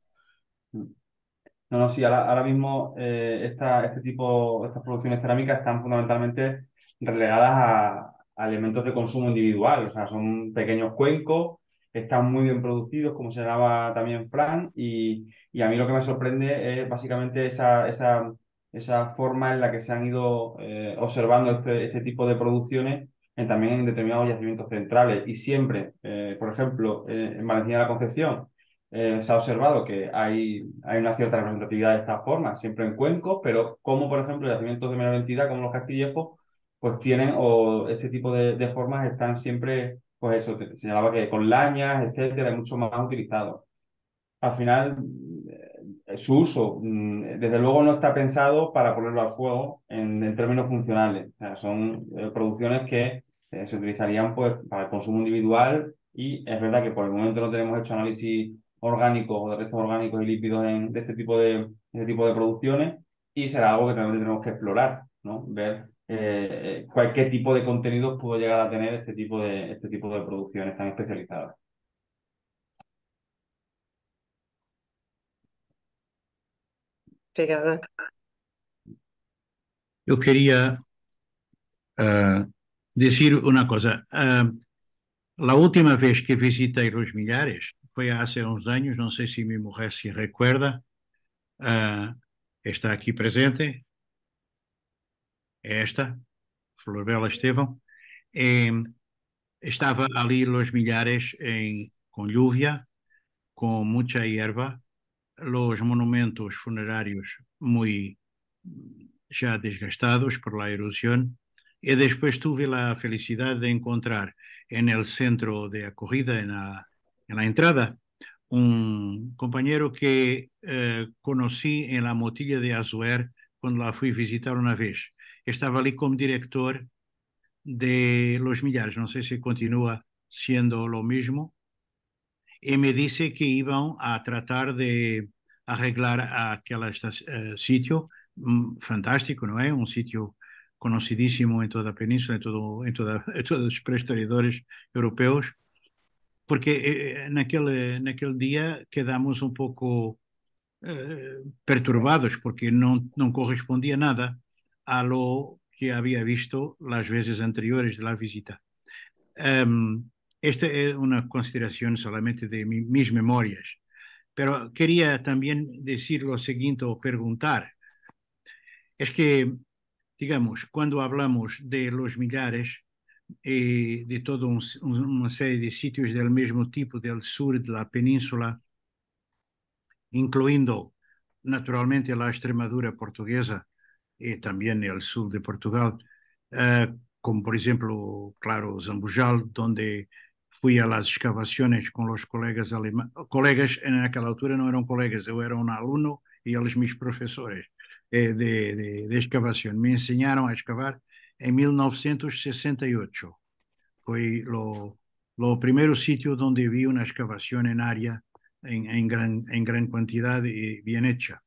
No, no, sí, ahora, ahora mismo eh, esta, este tipo, estas producciones cerámicas están fundamentalmente relegadas a, a elementos de consumo individual, o sea, son pequeños cuencos, están muy bien producidos, como señalaba también Fran, y, y a mí lo que me sorprende es básicamente esa, esa, esa forma en la que se han ido eh, observando este, este tipo de producciones en, también en determinados yacimientos centrales. Y siempre, eh, por ejemplo, eh, en Valencia de la Concepción, eh, se ha observado que hay, hay una cierta representatividad de estas formas, siempre en cuencos, pero como por ejemplo yacimientos de menor entidad, como los castillejos, pues tienen, o este tipo de, de formas están siempre, pues eso, te señalaba que con lañas, etcétera, es mucho más utilizado. Al final, eh, su uso, mm, desde luego no está pensado para ponerlo al fuego en, en términos funcionales. O sea, son eh, producciones que eh, se utilizarían pues, para el consumo individual y es verdad que por el momento no tenemos hecho análisis orgánicos o de restos orgánicos y lípidos en, de este tipo de, de este tipo de producciones y será algo que también tenemos que explorar, ¿no? Ver eh, eh, cuál, qué tipo de contenidos puede llegar a tener este tipo de, este tipo de producciones tan especializadas.
Obrigada.
Eu queria uh, dizer uma coisa. Uh, a última vez que visitei Los Milhares foi há uns anos, não sei se minha mulher se recuerda, uh, está aqui presente, é esta, Florbela Estevão. E estava ali Los Milhares em, com lluvia, com muita hierba, os monumentos funerários muito já desgastados por la erosión, y después tuve la felicidad de encontrar en el centro de acogida, en la, en la entrada, un compañero que eh, conocí en la Motilla de Azuer cuando la fui visitar una vez. Estaba ali como director de Los Millares, no sé si continúa siendo lo mismo, y me dice que iban a tratar de arreglar aquel uh, sitio um, fantástico, ¿no es? Un sitio conocidísimo en toda la península, en, todo, en, toda, en todos los prestadores europeos, porque eh, en, aquel, en aquel día quedamos un poco eh, perturbados porque no, no correspondía nada a lo que había visto las veces anteriores de la visita. Um, esta es una consideración solamente de mi, mis memorias, pero quería también decir lo siguiente o preguntar. Es que, digamos, cuando hablamos de Los Millares y de toda un, una serie de sitios del mismo tipo del sur de la península, incluyendo naturalmente la Extremadura portuguesa y también el sur de Portugal, uh, como por ejemplo, claro, Zambujal, donde fui a las excavaciones con los colegas alemanes. Colegas en aquella altura no eran colegas, yo era un alumno y ellos mis profesores eh, de, de, de excavación. Me enseñaron a excavar en mil novecientos sesenta y ocho. Fue lo, lo primero sitio donde vi una excavación en área en, en, gran, en gran cantidad y bien hecha.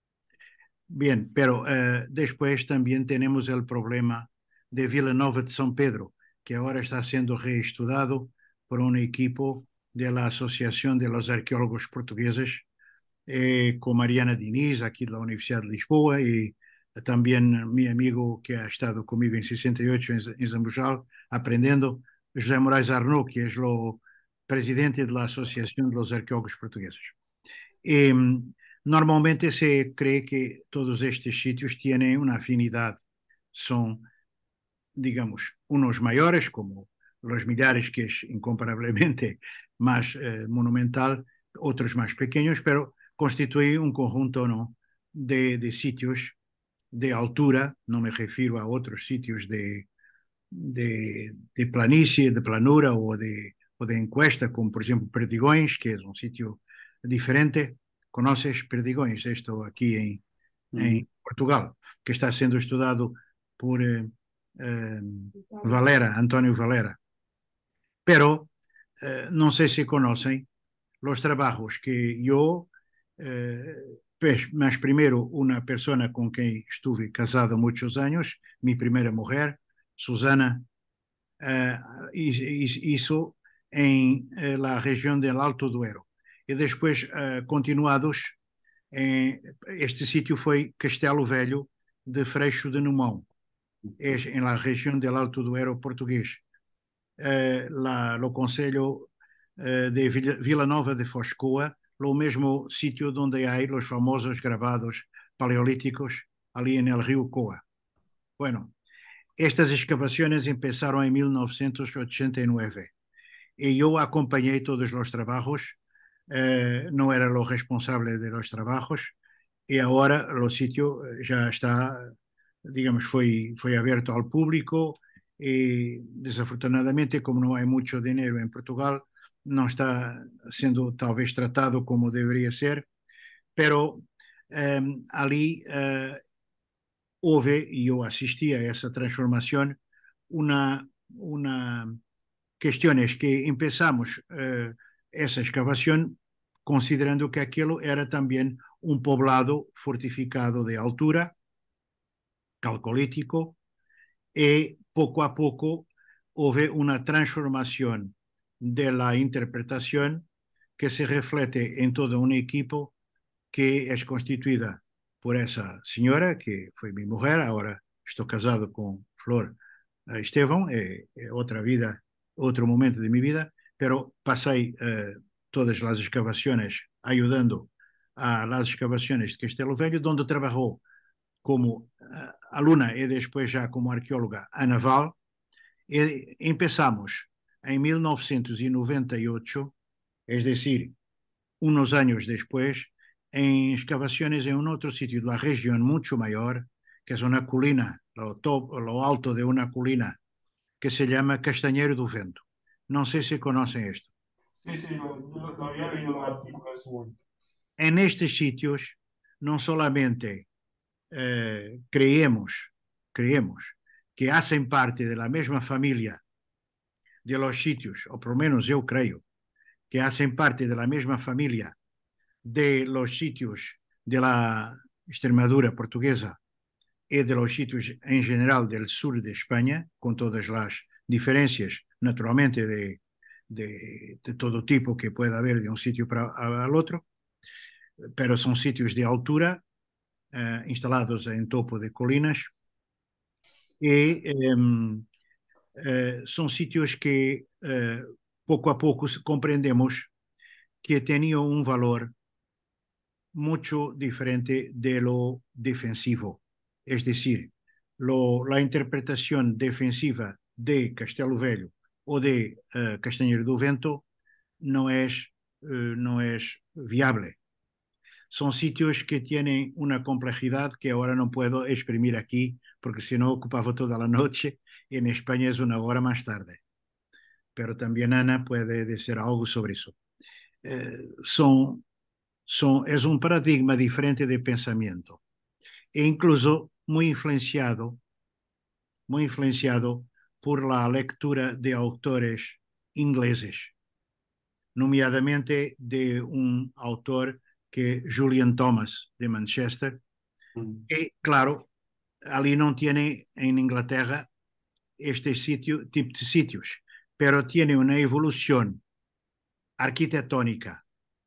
Bien, pero eh, después también tenemos el problema de Vila Nova de São Pedro, que ahora está siendo reestudado por un equipo de la Asociación de los Arqueólogos Portugueses, eh, con Mariana Diniz, aquí de la Universidad de Lisboa, y también mi amigo que ha estado conmigo en sesenta y ocho en, en Zambujal, aprendiendo, José Moraes Arnaud, que es lo presidente de la Asociación de los Arqueólogos Portugueses. Y, normalmente se cree que todos estos sitios tienen una afinidad, son, digamos, unos mayores, como Los Millares, que es incomparablemente más eh, monumental, otros más pequeños, pero constituye un conjunto, ¿no?, de, de sitios de altura, no me refiero a otros sitios de, de, de planicie, de planura o de, o de encuesta, como por ejemplo Perdigões, que es un sitio diferente. ¿Conoces Perdigões? Esto aquí en, mm. en Portugal, que está siendo estudiado por eh, eh, Valera, António Valera. Pero eh, no sé si conocen los trabajos que yo, eh, pues, más primero una persona con quien estuve casado muchos años, mi primera mujer, Susana, eh, hizo en eh, la región del Alto Duero. E depois, eh, continuados, em, este sítio foi Castelo Velho de Freixo de Numão, es en la región del Alto Duero portugués. Eh, lá no concelho eh, de Vila, Vila Nova de Foscoa, o mesmo sítio onde há os famosos gravados paleolíticos ali en el río Coa. Bueno, estas escavações começaram em mil novecentos e ochenta e nove e eu acompanhei todos os trabalhos, eh, não era o responsável de los trabalhos e agora o sítio já está, digamos, foi, foi aberto ao público e desafortunadamente, como não há muito dinheiro em Portugal, não está sendo talvez tratado como deveria ser, pero eh, ali eh, houve, e eu assisti a essa transformação, uma, uma questões que empezamos eh, essa escavação considerando que aquilo era também um poblado fortificado de altura, calcolítico, e pouco a pouco houve uma transformação da interpretação que se reflete em toda uma equipe que é constituída por essa senhora, que foi minha mulher, agora estou casado com Flor Estevão, é, é outra vida, outro momento de minha vida, pero passei uh, todas as escavações ajudando a las escavações de Castelo Velho, onde trabalhou como uh, aluna e depois já como arqueóloga a naval, e começamos em mil novecentos e noventa e oito, é decir, uns anos depois, em escavações em um outro sítio da região muito maior, que é uma colina, o, top, o alto de uma colina, que se chama Castanheiro do Vento. Não sei se conhecem isto.
Sim, sim, eu, eu havia lido um artigo nesse momento.
En estes sitios, não solamente eh, creemos, creemos que hacen parte de la mesma familia de los sitios, o por lo menos yo creo, que hacen parte de la misma familia de los sitios de la Extremadura portuguesa y de los sitios en general del sur de España, con todas las diferencias, naturalmente, de, de, de todo tipo que pueda haber de un sitio para al otro, pero son sitios de altura, eh, instalados en topo de colinas, y eh, eh, son sitios que eh, poco a poco comprendemos que tenían un valor mucho diferente de lo defensivo. Es decir, lo, la interpretación defensiva de Castelo Velho o de uh, Castanheiro do Vento no es, uh, no es viable. Son sitios que tienen una complejidad que ahora no puedo exprimir aquí porque si no ocupaba toda la noche y en España es una hora más tarde. Pero también Ana puede decir algo sobre eso. Eh, son Son, es un paradigma diferente de pensamiento e incluso muy influenciado, muy influenciado por la lectura de autores ingleses, nomeadamente de un autor que es Julian Thomas de Manchester, mm. que claro, ali no tiene en Inglaterra este sitio, tipo de sitios, pero tiene una evolución arquitectónica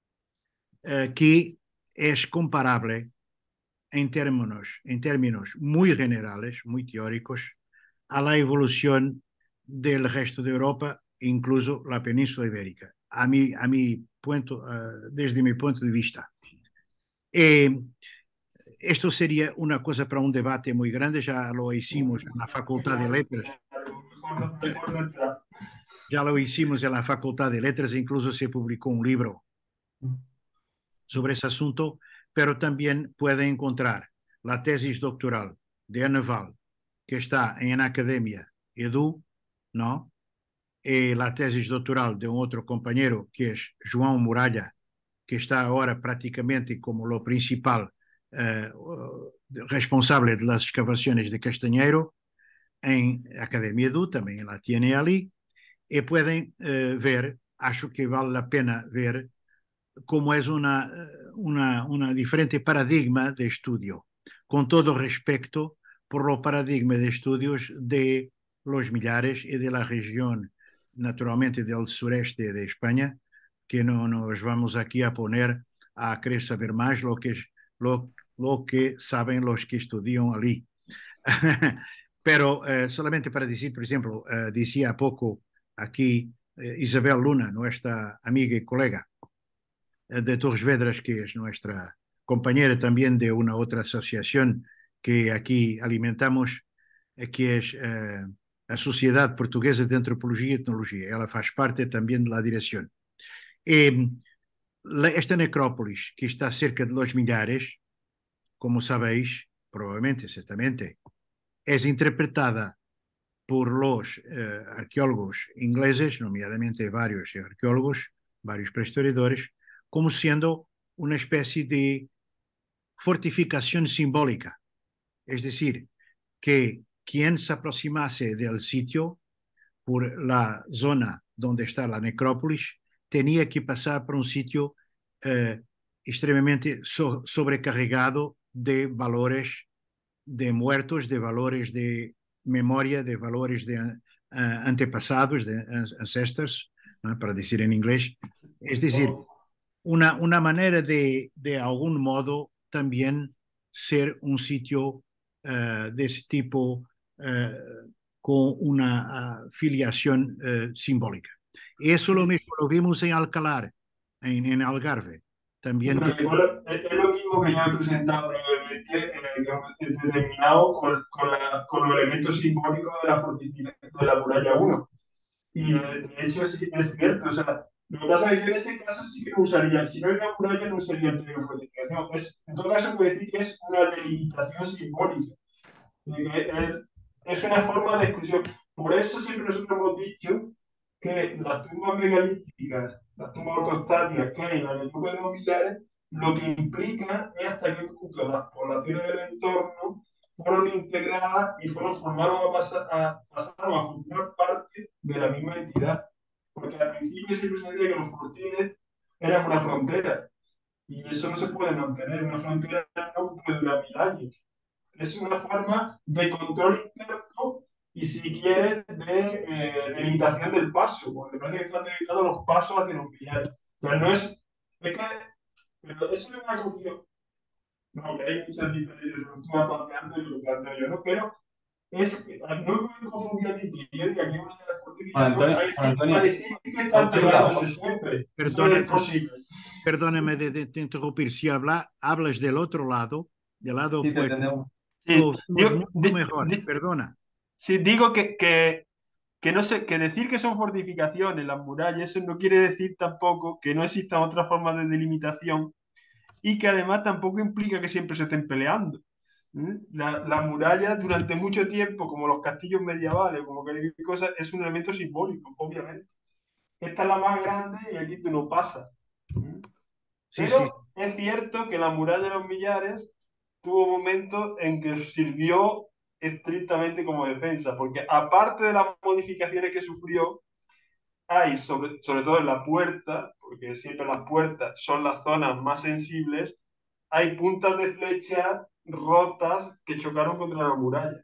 Uh, que es comparable en términos, en términos muy generales, muy teóricos, a la evolución del resto de Europa, incluso la península ibérica, a mi, a mi punto, uh, desde mi punto de vista. E esto sería una cosa para un debate muy grande, ya lo hicimos en la Facultad de Letras. Ya lo hicimos en la Facultad de Letras, incluso se publicó un libro sobre ese asunto, pero también puede encontrar la tesis doctoral de Ana Val, que está en la Academia Edu, ¿no? Y la tesis doctoral de un otro compañero, que es João Muralha, que está ahora prácticamente como lo principal eh, responsable de las excavaciones de Castanheiro, en Academia Edu, también la tiene allí, y pueden eh, ver, acho que vale la pena ver cómo es una, una, una diferente paradigma de estudio, con todo respeto por los paradigmas de estudios de los millares y de la región, naturalmente del sureste de España, que no nos vamos aquí a poner a querer saber más lo que, lo, lo que saben los que estudian allí. Pero eh, solamente para decir, por ejemplo, eh, decía poco aquí eh, Isabel Luna, nuestra amiga y colega eh, de Torres Vedras, que es nuestra compañera también de una otra asociación que aquí alimentamos, eh, que es eh, a Sociedade Portuguesa de Antropologia e Etnologia. Ela faz parte também da direção. E esta necrópolis, que está cerca de Los Millares, como sabéis, provavelmente, certamente, é interpretada por los eh, arqueólogos ingleses, nomeadamente varios arqueólogos, varios prehistoridores, como siendo una especie de fortificación simbólica. Es decir, que quien se aproximase del sitio por la zona donde está la necrópolis tenía que pasar por un sitio eh, extremadamente so sobrecargado de valores de muertos, de valores de memoria, de valores de uh, antepasados, de ancestors, ¿no? Para decir en inglés. Es decir, una, una manera de, de algún modo, también ser un sitio uh, de ese tipo uh, con una uh, filiación uh, simbólica. Eso lo mismo lo vimos en Alcalar, en, en Algarve. También
Pero
te...
igual es, es lo mismo que yo he presentado previamente, eh, que hemos determinado con, con, la, con los elementos simbólicos de la fortificación de la muralla uno. Y de, de hecho sí, es cierto, o sea, lo que pasa es que yo en ese caso sí que usaría, si no hay una muralla no usaría el término fortificación, es, en todo caso puede decir que es una delimitación simbólica. Es una forma de exclusión. Por eso siempre nosotros hemos dicho que las tumbas megalíticas, las tumbas ortostáticas que hay en la época de los millares, lo que implica es hasta qué punto las poblaciones del entorno fueron integradas y fueron formaron a pasar, a, pasaron a formar parte de la misma entidad. Porque al principio siempre se decía que los fortines eran una frontera, y eso no se puede mantener. Una frontera no puede durar mil años. Es una forma de control interno y, si quieres, de, eh, de limitación del paso, porque parece que están limitando los pasos hacia los millares. O sea, no es. Es que. Pero eso es una confusión. No, que hay muchas diferencias, lo estoy planteando y lo planteo yo, ¿no? Pero es. No pueden confundir a mi que yo diga que una de las fortificaciones
Antonio,
va a decir que están peleándose siempre. Eso es imposible.
Perdóname de, de, de interrumpir. Si habla, hablas del otro lado, del lado
sí,
opuesto,
sí,
lo
digo,
mucho
di,
mejor.
Di,
Perdona.
Sí, digo que, que, que, no sé, que decir que son fortificaciones las murallas, eso no quiere decir tampoco que no existan otras formas de delimitación, y que además tampoco implica que siempre se estén peleando. ¿Mm? La, la muralla durante mucho tiempo, como los castillos medievales, como cualquier cosa, es un elemento simbólico, obviamente. Esta es la más grande y aquí tú no pasas. ¿Mm?
Sí,
Pero
sí.
es cierto que la muralla de los millares tuvo momentos en que sirvió estrictamente como defensa, porque aparte de las modificaciones que sufrió, hay, sobre, sobre todo en la puerta, porque siempre las puertas son las zonas más sensibles, hay puntas de flecha rotas que chocaron contra la muralla.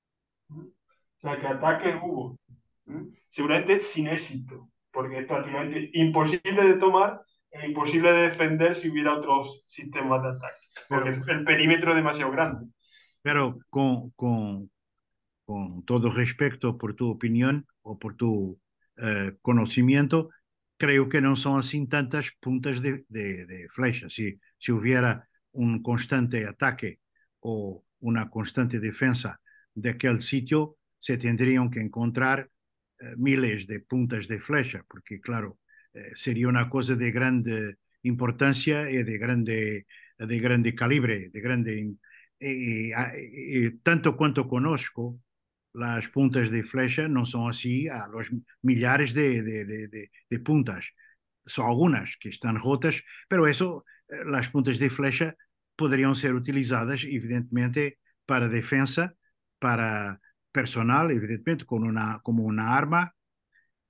O sea, que ataques hubo. Seguramente sin éxito, porque es prácticamente imposible de tomar e imposible de defender si hubiera otros sistemas de ataque, porque
Pero,
el perímetro es demasiado grande.
pero con, con, con todo respeto por tu opinión o por tu eh, conocimiento, creo que no son así tantas puntas de, de, de flecha. Si, si hubiera un constante ataque o una constante defensa de aquel sitio, se tendrían que encontrar eh, miles de puntas de flecha, porque claro, eh, sería una cosa de grande importancia y de grande, de grande calibre, de grande... Y, y, y, tanto cuanto conozco, las puntas de flecha no son así a los millares de, de, de, de, de puntas. Son algunas que están rotas, pero eso, las puntas de flecha podrían ser utilizadas, evidentemente, para defensa, para personal, evidentemente, con una, como una arma,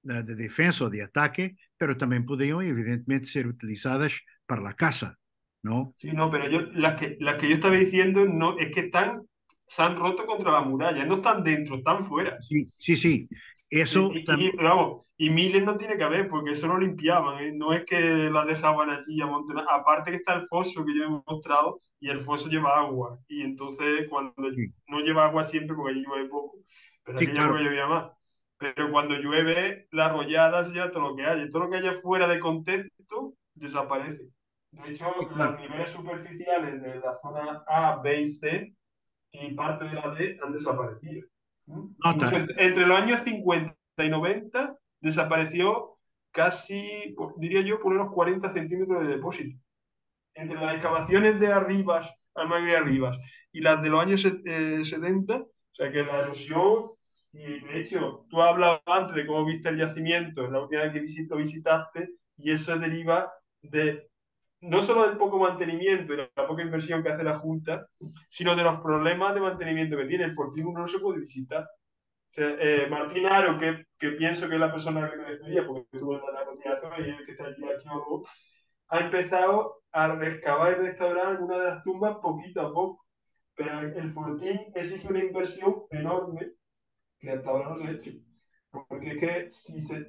de, de defensa o de ataque, pero también podían evidentemente ser utilizadas para la caza, ¿no?
Sí, no, pero yo, las que, las que yo estaba diciendo no, es que están, se han roto contra la muralla, no están dentro, están fuera.
Sí, sí, sí. Eso
Y, y,
también,
y, vamos, y miles no tiene que haber, porque eso lo limpiaban, ¿eh? No es que las dejaban allí amontonadas. Aparte que está el foso que yo he mostrado, y el foso lleva agua. Y entonces cuando
sí,
no lleva agua siempre, porque allí llueve poco, pero
sí,
aquella época
claro.
llovía más. Pero cuando llueve, la arrollada se lleva todo lo que hay. Y todo lo que haya fuera de contexto desaparece. De hecho,
Sí,
los
claro.
niveles superficiales de la zona A, B y C y parte de la D han desaparecido. ¿Mm? Incluso
Nota,
ent- entre los años cincuenta y noventa desapareció casi, pues, diría yo, por unos cuarenta centímetros de depósito. Entre las excavaciones de Arribas, Almagro y Arribas, y las de los años set- eh, setenta, o sea que la erosión, y de hecho, tú hablabas antes de cómo viste el yacimiento, la última vez que visit- lo visitaste, y eso deriva de no solo del poco mantenimiento y la poca inversión que hace la Junta, sino de los problemas de mantenimiento que tiene. El Fortín uno no se puede visitar. O sea, eh, Martín Aro, que, que pienso que es la persona a la que me refería, porque estuvo en la continuación y es el que está allí arqueólogo, ha empezado a rescavar y restaurar algunas de las tumbas poquito a poco. Pero el Fortín exige una inversión enorme que hasta ahora no se ha hecho. Porque es que si se,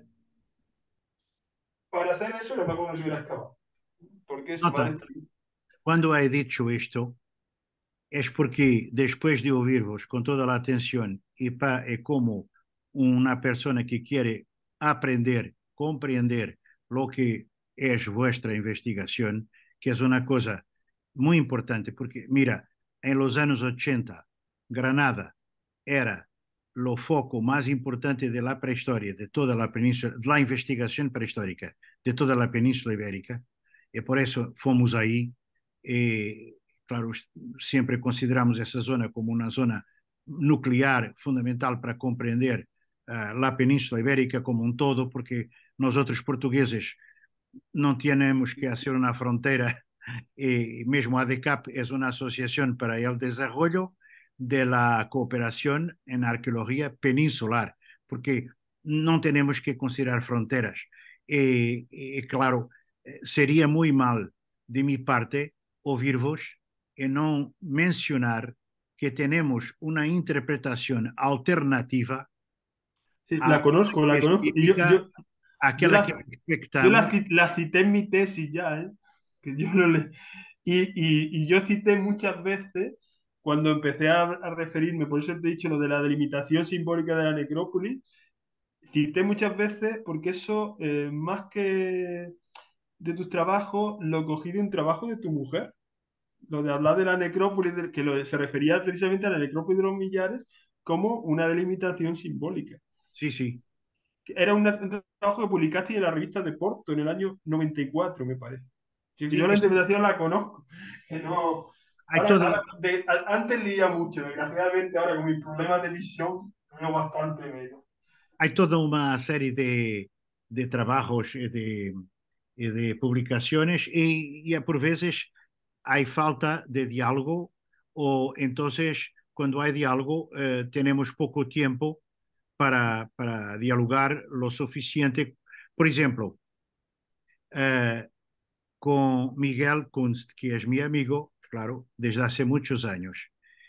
para hacer eso, lo mejor no se hubiera excavado. Porque se va a
nota,
destruir.
quando he dicho isto, es porque después de oír-vos con toda la atención y pa, é como una persona que quiere aprender, comprender lo que es vuestra investigación, que es una cosa muy importante, porque mira, en los años ochenta, Granada era lo foco más importante de la prehistoria, de toda la península, de la investigación prehistórica de toda la península ibérica, y por eso fomos ahí. Eh, claro, siempre consideramos esa zona como una zona nuclear fundamental para comprender uh, la península ibérica como un todo, porque nosotros portugueses não temos que hacer uma fronteira, e mesmo a ADCAP é uma associação para o desenvolvimento de la cooperación en arqueología peninsular, porque não temos que considerar fronteiras. E, e claro, seria muito mal de minha parte ouvir-vos e não mencionar que temos uma interpretação alternativa
Sí,
à
la conozco, la
que
conozco. Y yo,
típica,
yo, yo,
aquela que
la, yo la,
respectamos.
ci- la cité en mi tesis ya, ¿eh? Que yo no le... Y, y, y yo cité muchas veces, cuando empecé a, a referirme, por eso te he dicho lo de la delimitación simbólica de la necrópolis, cité muchas veces porque eso, eh, más que de tus trabajos, lo cogí de un trabajo de tu mujer. Lo de hablar de la necrópolis, de- que lo, se refería precisamente a la necrópolis de los Millares como una delimitación simbólica.
Sí, sí.
Era un trabajo que publicaste en la revista de Porto en el año noventa y cuatro, me parece. Sí, que
Sí,
yo la
es,
interpretación la conozco. Que no,
hay
ahora,
toda,
ahora de, a, antes leía mucho, desgraciadamente ahora con mis problemas de visión leo bastante menos.
hay toda una serie de, de trabajos y de, y de publicaciones y, y por veces hay falta de diálogo o entonces cuando hay diálogo eh, tenemos poco tiempo para, para dialogar lo suficiente. Por ejemplo, eh, con Miguel Kunst, que es mi amigo, claro, desde hace muchos años.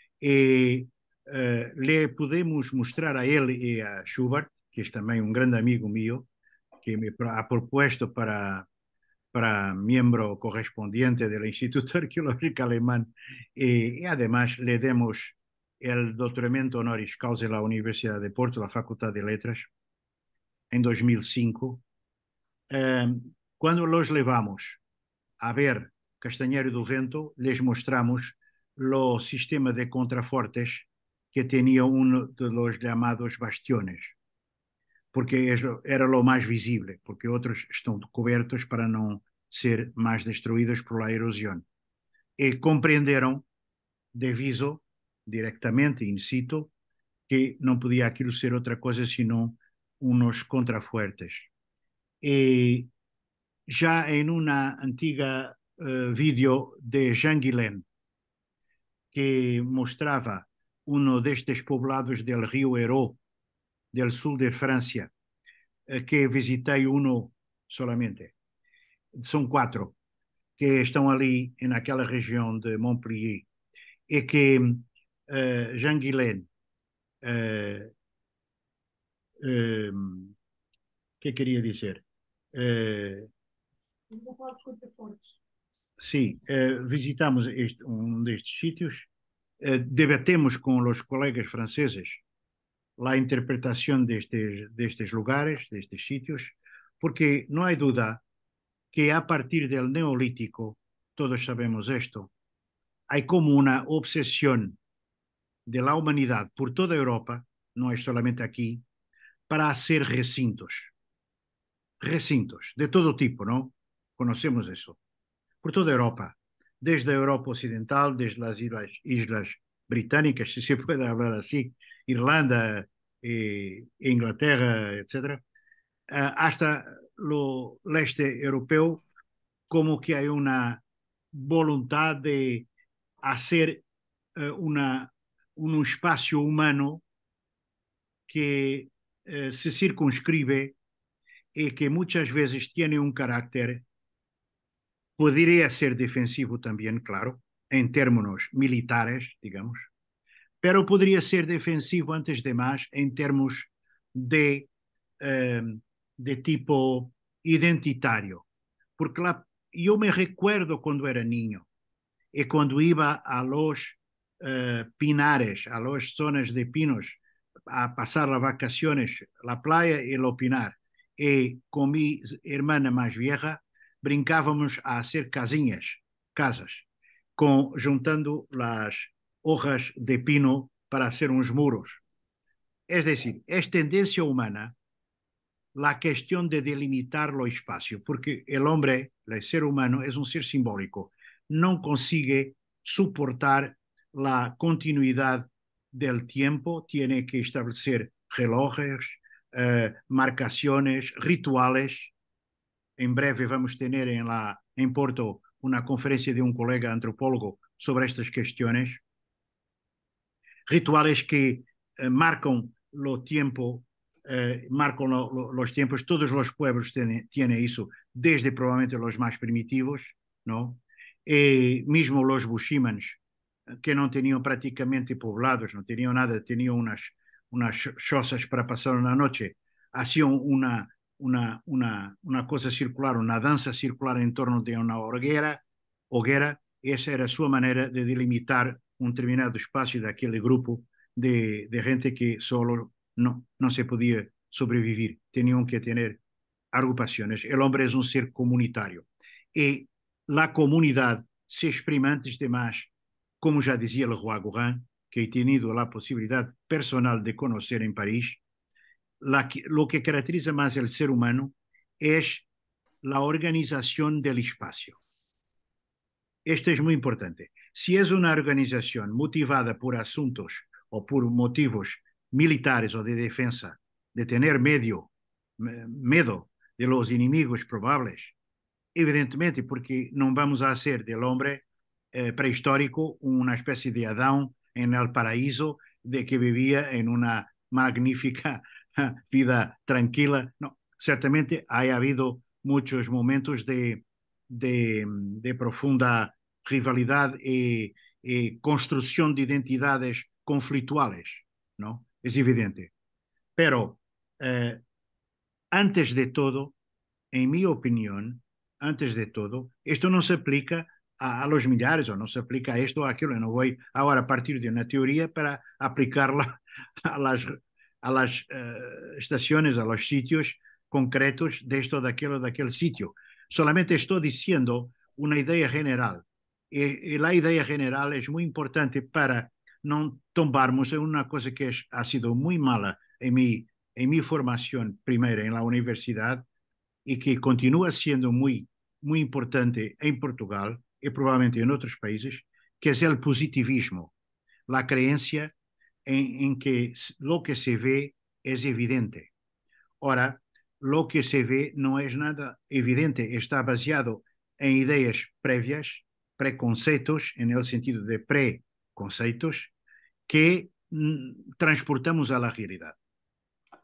E uh, le podemos mostrar a ele e a Schubert, que é também um grande amigo meu, que me ha propuesto para, para miembro correspondiente del Instituto Arqueológico Alemán, y, y además le demos el doctoramiento honoris causa en la Universidad de Porto, la Facultad de Letras, en dos mil cinco. Um, quando los levamos a ver Castanheiro do Vento, les mostramos o sistema de contrafortes que tinha um dos chamados bastiones, porque era o mais visível, porque outros estão cobertos para não ser mais destruídos por la erosão. E compreenderam, de viso, directamente, in situ, que não podia aquilo ser outra coisa senão uns contrafuertes. E já em uma antiga uh, vídeo de Jean Guillain, que mostrava um destes poblados del rio Hérault, del sul de Francia, que visitei uno solamente. São quatro que estão ali naquela região de Montpellier e que uh, Jean Guilaine, uh, uh, que queria dizer? Uh, sim, uh, visitamos este, um destes sítios, uh, debatemos com os colegas franceses a interpretação destes, destes lugares, destes sítios, porque não há dúvida que a partir del Neolítico, todos sabemos esto, hay como una obsesión de la humanidad por toda Europa, no es solamente aquí, para hacer recintos. Recintos, de todo tipo, ¿no? Conocemos eso. Por toda Europa, desde a Europa Ocidental, desde las islas, islas británicas, si se puede hablar así, Irlanda, e Inglaterra, etcétera, hasta lo leste europeo, como que hay una voluntad de hacer uh, una, un espacio humano que uh, se circunscribe y que muchas veces tiene un carácter, podría ser defensivo también, claro, en términos militares, digamos, pero podría ser defensivo antes de más en términos de, uh, de tipo identitario. Porque la, yo me recuerdo cuando era niño y cuando iba a los uh, pinares, a las zonas de pinos, a pasar las vacaciones, la playa y el pinar, y con mi hermana más vieja, brincábamos a hacer casinhas, casas, con, juntando las hojas de pino para hacer unos muros. Es decir, es tendencia humana la cuestión de delimitar lo espacio, porque el hombre, el ser humano, es un ser simbólico, no consigue soportar la continuidad del tiempo, tiene que establecer relojes, eh, marcaciones, rituales. En breve vamos tener en, la, en Porto una conferencia de un colega antropólogo sobre estas cuestiones. Rituales que eh, marcan lo tiempo, eh, marcan lo, lo, los tiempos, todos los pueblos tienen, tienen eso, desde probablemente los más primitivos, ¿no? Y mismo los bushimans, que no tenían prácticamente poblados, no tenían nada, tenían unas, unas chozas para pasar una noche, hacían una, una, una, una cosa circular, una danza circular en torno de una hoguera, hoguera, esa era su manera de delimitar un determinado espacio de aquel grupo de, de gente que solo no, no se podía sobrevivir, tenían que tener agrupaciones. El hombre es un ser comunitario y la comunidad se exprime antes de más, como ya decía Leroy Gorin, que he tenido la posibilidad personal de conocer en París, la, lo que caracteriza más el ser humano es la organización del espacio. Esto es muy importante. Si es una organización motivada por asuntos o por motivos militares o de defensa, de tener medio, miedo de los enemigos probables, evidentemente, porque no vamos a hacer del hombre eh, prehistórico una especie de Adán en el paraíso de que vivía en una magnífica vida tranquila. No, ciertamente ha habido muchos momentos de, de, de profunda rivalidad y, y, construcción de identidades conflictuales, ¿no? Es evidente. Pero, eh, antes de todo, en mi opinión, antes de todo, esto no se aplica a, a los millares o no se aplica a esto o a aquello. No voy ahora a partir de una teoría para aplicarla a las, a las uh, estaciones, a los sitios concretos de esto, de aquello, de aquel sitio. Solamente estoy diciendo una idea general. Y, y la idea general es muy importante para no tombarnos en una cosa que es, ha sido muy mala en mi, en mi formación primera en la universidad, y que continúa siendo muy, muy importante en Portugal y probablemente en otros países, que es el positivismo, la creencia en, en que lo que se ve es evidente. Ahora, lo que se ve no es nada evidente, está baseado en ideas previas, preconceitos, en el sentido de preconceitos, que mm, transportamos a la realidad,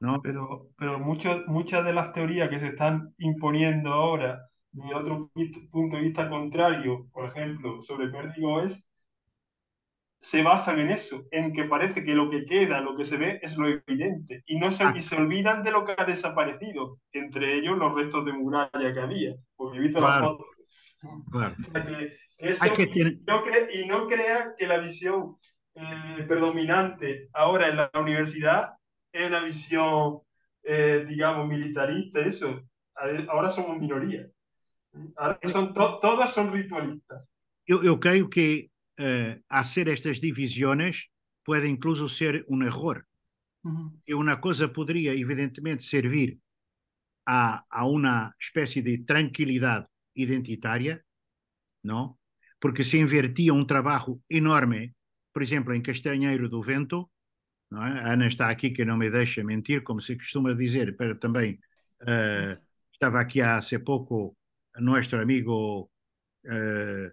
¿no?
Pero, pero mucho- muchas de las teorías que se están imponiendo ahora, de otro pi- punto de vista contrario, por ejemplo, sobre Perdigoes, se basan en eso, en que parece que lo que queda, lo que se ve, es lo evidente, y, no se,
Ah,
y se olvidan de lo que ha desaparecido, entre ellos los restos de muralla que había, porque he visto las
claro,
fotos.
claro.
O sea que
Hay
eso,
que
y
tener,
no, cre- y no crea que la visión eh, predominante ahora en la universidad es la visión, eh, digamos, militarista, eso. Ahora somos minoría. Ahora son to- todas son ritualistas.
eu, eu creio que eh, hacer estas divisões pode incluso ser um erro. E uma coisa poderia, evidentemente, servir a, a uma espécie de tranquilidade identitária, não? Porque se invertia um trabalho enorme, por exemplo, em Castanheiro do Vento, não é? A Ana está aqui que não me deixa mentir, como se costuma dizer, pero também uh, estava aqui há pouco nosso amigo uh,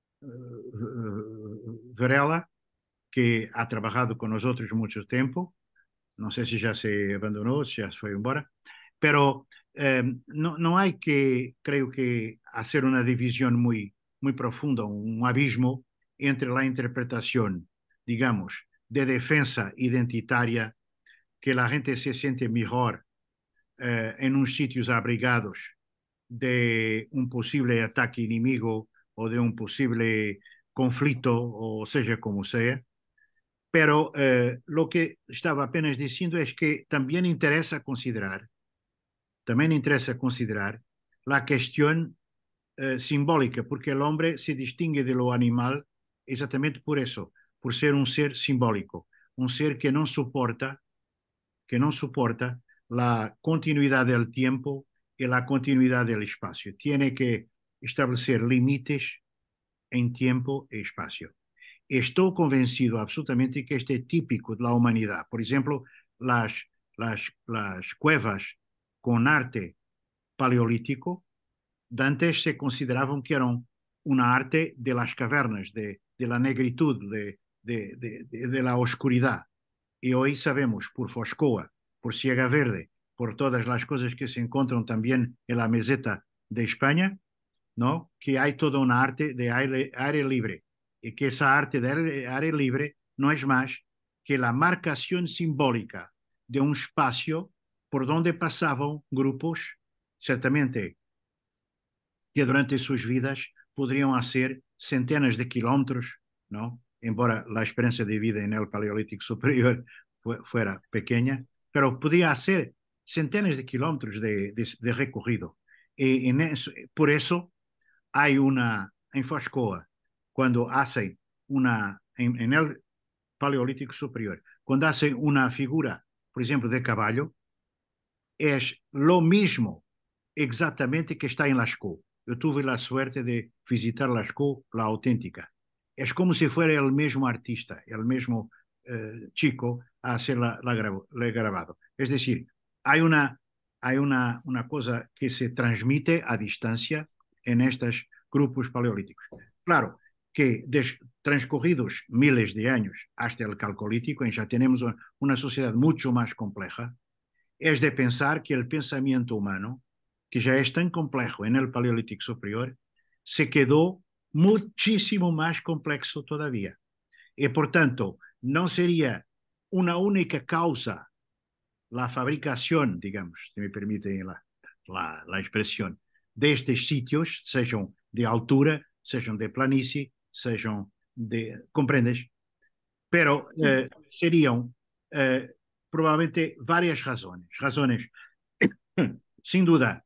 Varela, que ha trabalhado com nós outros muito tempo, não sei se já se abandonou, se já se foi embora, pero eh, não, não há que, creio que, hacer uma divisão muito, muito profunda, um abismo entre a interpretação, digamos, de defensa identitária, que a gente se sente melhor eh, em uns sítios abrigados de um possível ataque inimigo ou de um possível conflito, ou seja como seja. Pero eh, lo que estaba apenas diciendo es que también interesa considerar, también interesa considerar la cuestión eh, simbólica, porque el hombre se distingue de lo animal exactamente por eso, por ser un ser simbólico, un ser que no soporta, que no soporta la continuidad del tiempo y la continuidad del espacio. Tiene que establecer límites en tiempo y espacio. Estou convencido absolutamente que este é típico da humanidade. Por exemplo, las, las, las cuevas com arte paleolítico, de antes se consideravam que eram uma arte de las cavernas, de, de la negritud, de, de, de, de, de la oscuridad. E hoje sabemos, por Foscoa, por Ciega Verde, por todas as coisas que se encontram também na meseta de Espanha, ¿no? Que hay toda una arte de aire, aire libre y que esa arte de aire, aire libre no es más que la marcación simbólica de un espacio por donde pasaban grupos, certamente, que durante sus vidas podrían hacer centenas de kilómetros, ¿no? Embora la experiencia de vida en el Paleolítico Superior fuera pequeña, pero podía hacer centenas de kilómetros de, de, de recorrido. Y en eso, por eso hay una, en Foscoa, cuando hacen una, en, en el Paleolítico Superior, cuando hacen una figura, por ejemplo, de caballo, es lo mismo exactamente que está en Lascaux. Yo tuve la suerte de visitar Lascaux, la auténtica. Es como si fuera el mismo artista, el mismo eh, chico a hacer la, la, grabo, la grabado. Es decir, hay una, hay una, una cosa que se transmite a distancia en estos grupos paleolíticos. Claro que des, transcorridos miles de años hasta el calcolítico, ya tenemos una sociedad mucho más compleja, es de pensar que el pensamiento humano, que ya es tan complejo en el Paleolítico Superior, se quedó muchísimo más complejo todavía. Y por tanto, no sería una única causa la fabricación, digamos, si me permiten la, la, la expresión, de estos sitios, sean de altura, sean de planicie, sean de... ¿Comprendes? Pero eh, serían eh, probablemente varias razones. Razones, sin duda,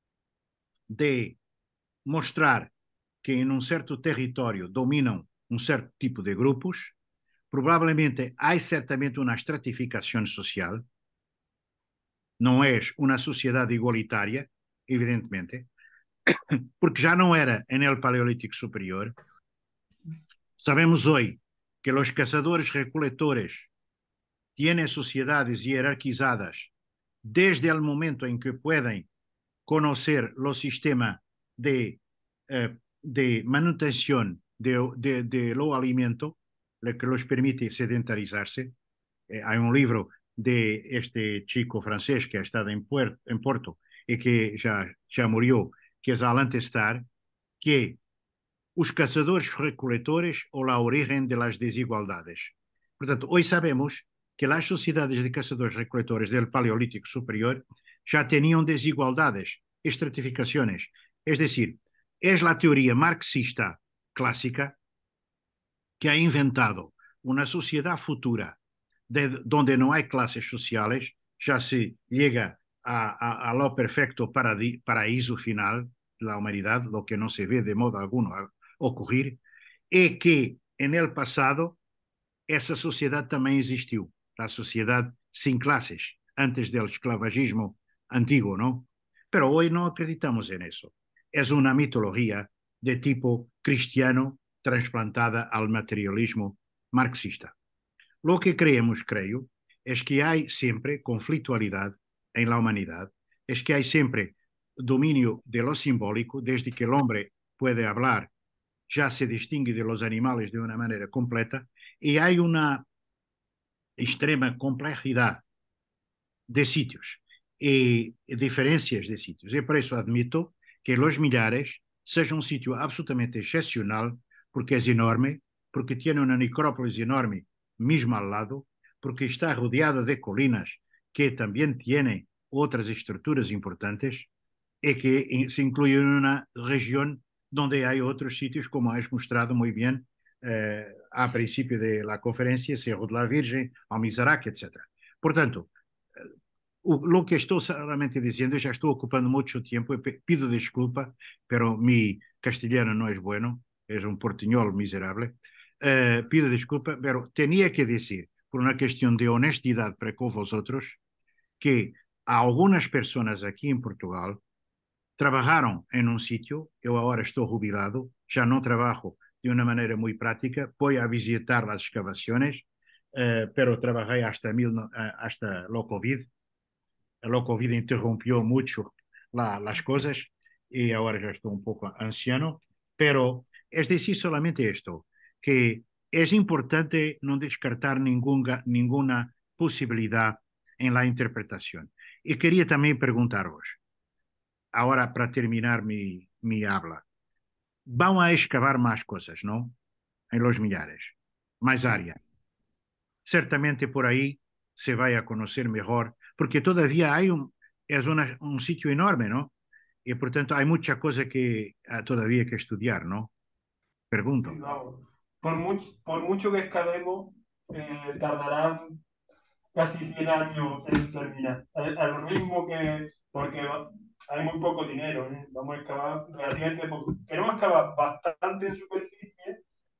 de mostrar que em um certo território dominam um certo tipo de grupos, provavelmente há certamente uma estratificação social, não é uma sociedade igualitária, evidentemente, porque já não era en el Paleolítico Superior. Sabemos hoje que os caçadores-recoletores têm sociedades hierarquizadas desde o momento em que podem conhecer o sistema de, de manutención de, de, de lo alimento, lo que los permite sedentarizarse. Eh, hay un libro de este chico francés que ha estado en, Puerto, en Porto y que ya, ya murió, que es Alain Testar, que os caçadores-recoletores ou a origem das desigualdades. Portanto, hoje sabemos que as sociedades de caçadores-recoletores do Paleolítico Superior já tinham desigualdades, estratificações. Es decir, é a teoria marxista clássica que ha inventado uma sociedade futura de, donde não há classes sociais, já se chega a, a, a lo perfecto paraíso final da humanidade, lo que não se vê de modo alguno ocurrir, é que en el passado essa sociedade também existiu, a sociedade sem classes, antes do esclavagismo antigo, não? Pero hoje não acreditamos en eso. É uma mitologia de tipo cristiano transplantada ao materialismo marxista. Lo que creemos, creio, é que há sempre conflitualidade em la humanidade, é que há sempre domínio de lo simbólico, desde que o homem pode falar, já se distingue de los animales de uma maneira completa, e há uma extrema complexidade de sitios e diferenças de sitios. E por isso admito que Los Millares seja um sítio absolutamente excepcional, porque é enorme, porque tem uma necrópolis enorme mesmo ao lado, porque está rodeado de colinas que também têm outras estruturas importantes e que se incluem numa região onde há outros sitios, como has mostrado muito bem eh, a princípio da conferência, Cerro de la Virgen, Almizaraque, etcétera. Portanto, o, lo que estou solamente dizendo, já estou ocupando muito tempo, pido desculpa, pero mi castelhano não é bueno, é um portuñol miserável. Uh, pido desculpa, pero tenía que decir, por una cuestión de honestidad para con vosotros, que algunas personas aquí en Portugal trabajaron en un sitio, yo ahora estoy jubilado, ya no trabajo de una manera muy práctica, voy a visitar las excavaciones, uh, pero trabajé hasta, mil, uh, hasta lo COVID. Lo COVID interrumpió mucho la, las cosas y ahora ya estoy un poco anciano, pero es decir solamente esto, que es importante no descartar ninguna, ninguna posibilidad en la interpretación. Y quería también preguntaros, ahora para terminar mi, mi habla, van a excavar más cosas, ¿no? En Los Millares, más área. Certamente por ahí se vaya a conocer mejor, porque todavía hay un, es una, un sitio enorme, ¿no? Y por tanto hay mucha cosa que uh, todavía que estudiar, ¿no? Pregunto.
Sí, vamos. Por, mucho, por mucho que escalemos, eh, tardarán casi cien años en terminar. Al, al ritmo que, porque hay muy poco dinero, ¿eh? Vamos a excavar relativamente poco. Queremos excavar bastante en superficie,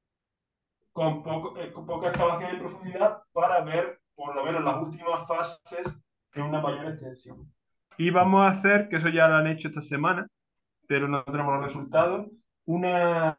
con, poco, eh, con poca excavación en profundidad, para ver por lo menos las últimas fases de una mayor extensión. Y vamos a hacer, que eso ya lo han hecho esta semana, pero no tenemos los resultados, una,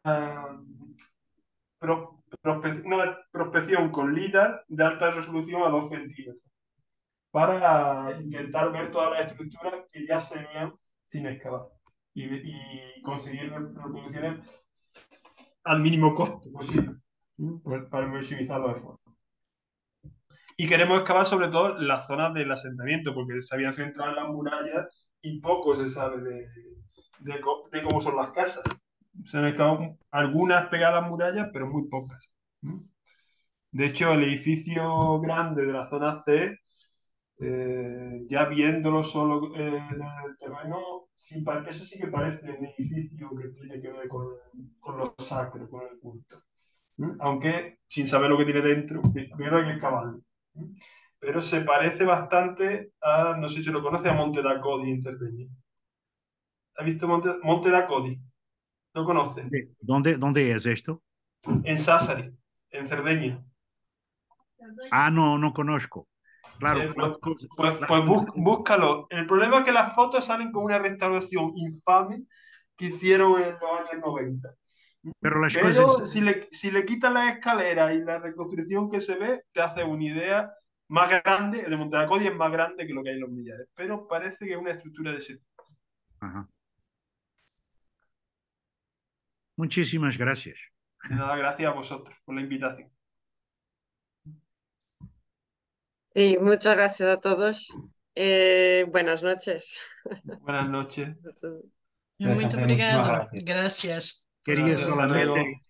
pro, prospe, una prospección con LIDAR de alta resolución a dos centímetros, para intentar ver todas las estructuras que ya se veían sin excavar y, y conseguir reproducciones al mínimo costo posible, para maximizar los esfuerzos. Y queremos excavar sobre todo las zonas del asentamiento, porque se habían centrado en las murallas y poco se sabe de, de, de cómo son las casas. Se han excavado algunas pegadas a las murallas, pero muy pocas. De hecho, el edificio grande de la zona C, eh, ya viéndolo solo eh, en el terreno, sí, eso sí que parece un edificio que tiene que ver con, con lo sacro, con el culto. Aunque sin saber lo que tiene dentro, primero hay que excavarlo. Pero se parece bastante a, no sé si lo conoce, a Monte da Codi en Cerdeña. ¿Has visto Monte, Monte da Codi? ¿Lo conoces?
¿Dónde, ¿Dónde es esto?
En Sassari, en Cerdeña.
Ah, no, no conozco. Claro,
Eh, pues, cosas, pues, pues bú, búscalo. El problema es que las fotos salen con una restauración infame que hicieron en los años noventa.
Pero, las
Pero
cosas...
si, le, si le quitas las escaleras y la reconstrucción que se ve, te hace una idea más grande. El de Monte da Codi es más grande que lo que hay en Los Millares, pero parece que es una estructura de ese tipo.
Ajá. Muchísimas gracias.
Nada, gracias a vosotros por la invitación.
Y muchas gracias a todos. Eh, buenas noches.
Buenas noches.
Muito
Muchísimas
obrigado.
gracias.
Gracias.
Quería
Gracias, hasta
solamente
luego.